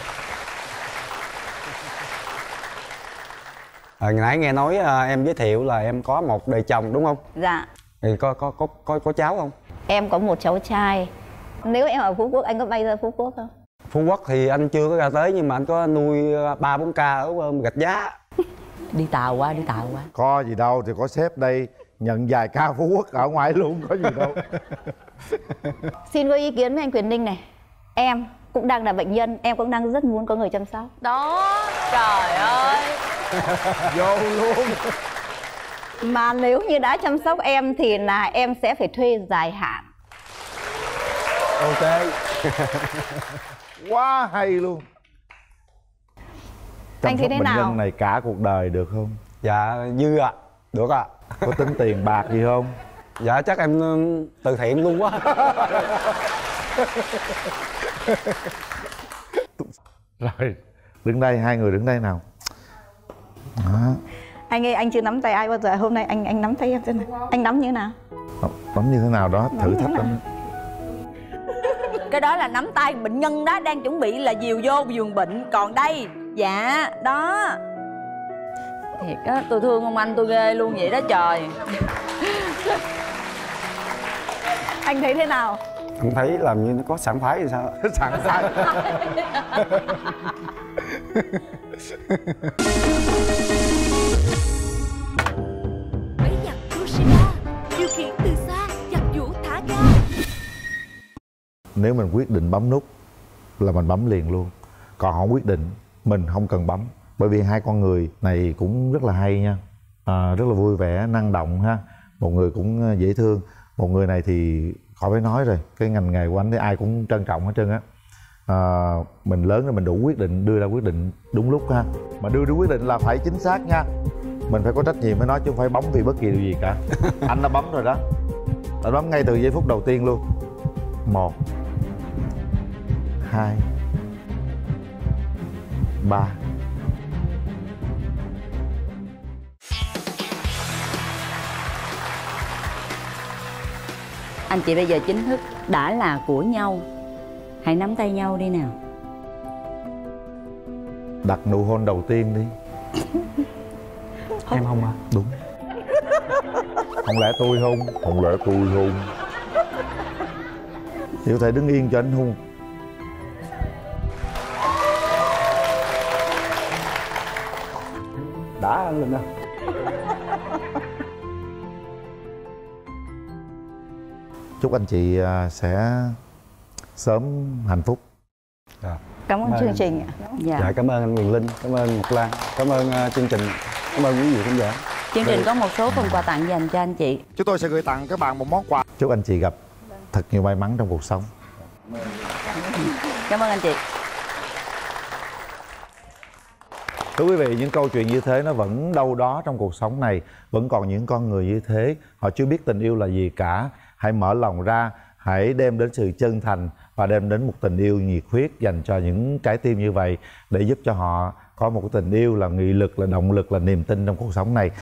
Hồi nãy nghe nói à, em giới thiệu là em có một đời chồng đúng không? Dạ. Thì có có có có có cháu không? Em có một cháu trai. Nếu em ở Phú Quốc anh có bay ra Phú Quốc không? Phú Quốc thì anh chưa có ra tới nhưng mà anh có nuôi ba bốn ca ở Gạch Giá. Đi tàu qua, đi tàu qua. Có gì đâu, thì có sếp đây nhận vài ca Phú Quốc ở ngoài luôn, có gì đâu. Xin có ý kiến với anh Quyền Linh này. Em cũng đang là bệnh nhân, em cũng đang rất muốn có người chăm sóc. Đó, trời ơi. Vô luôn. Mà nếu như đã chăm sóc em thì là em sẽ phải thuê dài hạn. Ok. Quá hay luôn. Chăm Anh thấy sóc thế bệnh nào? nhân này cả cuộc đời được không? Dạ dư ạ. À. Được ạ. À. Có tính tiền bạc gì không? Dạ chắc em từ thiện luôn quá. Rồi, đứng đây, hai người đứng đây nào. Đó. Anh ơi, anh chưa nắm tay ai bao giờ, hôm nay anh anh nắm tay em xem nào. Anh nắm như thế nào? Nắm như thế nào đó, thử thách lắm. Cái đó là nắm tay bệnh nhân đó, đang chuẩn bị là dìu vô giường bệnh. Còn đây, dạ, đó. Thiệt á, tôi thương ông anh tôi ghê luôn vậy đó trời. Anh thấy thế nào? Anh thấy làm như nó có sảng khoái thì sao? Sảng khoái. Máy giặt Toshiba, điều khiển từ xa, giặt giũ thả ga. Nếu mình quyết định bấm nút là mình bấm liền luôn. Còn không quyết định, mình không cần bấm. Bởi vì hai con người này cũng rất là hay nha, à, rất là vui vẻ, năng động ha. Một người cũng dễ thương, một người này thì khỏi phải nói rồi. Cái ngành nghề của anh thì ai cũng trân trọng hết trơn á. À, mình lớn rồi mình đủ quyết định, đưa ra quyết định đúng lúc ha. Mà đưa ra quyết định là phải chính xác nha. Mình phải có trách nhiệm với nó chứ không phải bấm vì bất kỳ điều gì cả. Anh đã bấm rồi đó. Anh bấm ngay từ giây phút đầu tiên luôn. Một, hai, ba. Anh chị bây giờ chính thức đã là của nhau. Hãy nắm tay nhau đi nào. Đặt nụ hôn đầu tiên đi. Em không à? Đúng. Không lẽ tôi hôn? Không lẽ tôi hôn? Thì có thể đứng yên cho anh hôn. Đã anh lên đâu. Chúc anh chị sẽ sớm hạnh phúc. Dạ. Cảm ơn chương trình ạ. Dạ. dạ cảm ơn anh Quyền Linh, cảm ơn Ngọc Lan, cảm ơn uh, chương trình, cảm ơn quý vị khán giả. Chương trình có một số phần quà tặng dành cho anh chị. Chúng tôi sẽ gửi tặng các bạn một món quà. Chúc anh chị gặp thật nhiều may mắn trong cuộc sống. Cảm ơn anh chị. Thưa quý vị, những câu chuyện như thế nó vẫn đâu đó trong cuộc sống này. Vẫn còn những con người như thế, họ chưa biết tình yêu là gì cả. Hãy mở lòng ra, hãy đem đến sự chân thành và đem đến một tình yêu nhiệt huyết dành cho những trái tim như vậy, để giúp cho họ có một cái tình yêu là nghị lực, là động lực, là niềm tin trong cuộc sống này.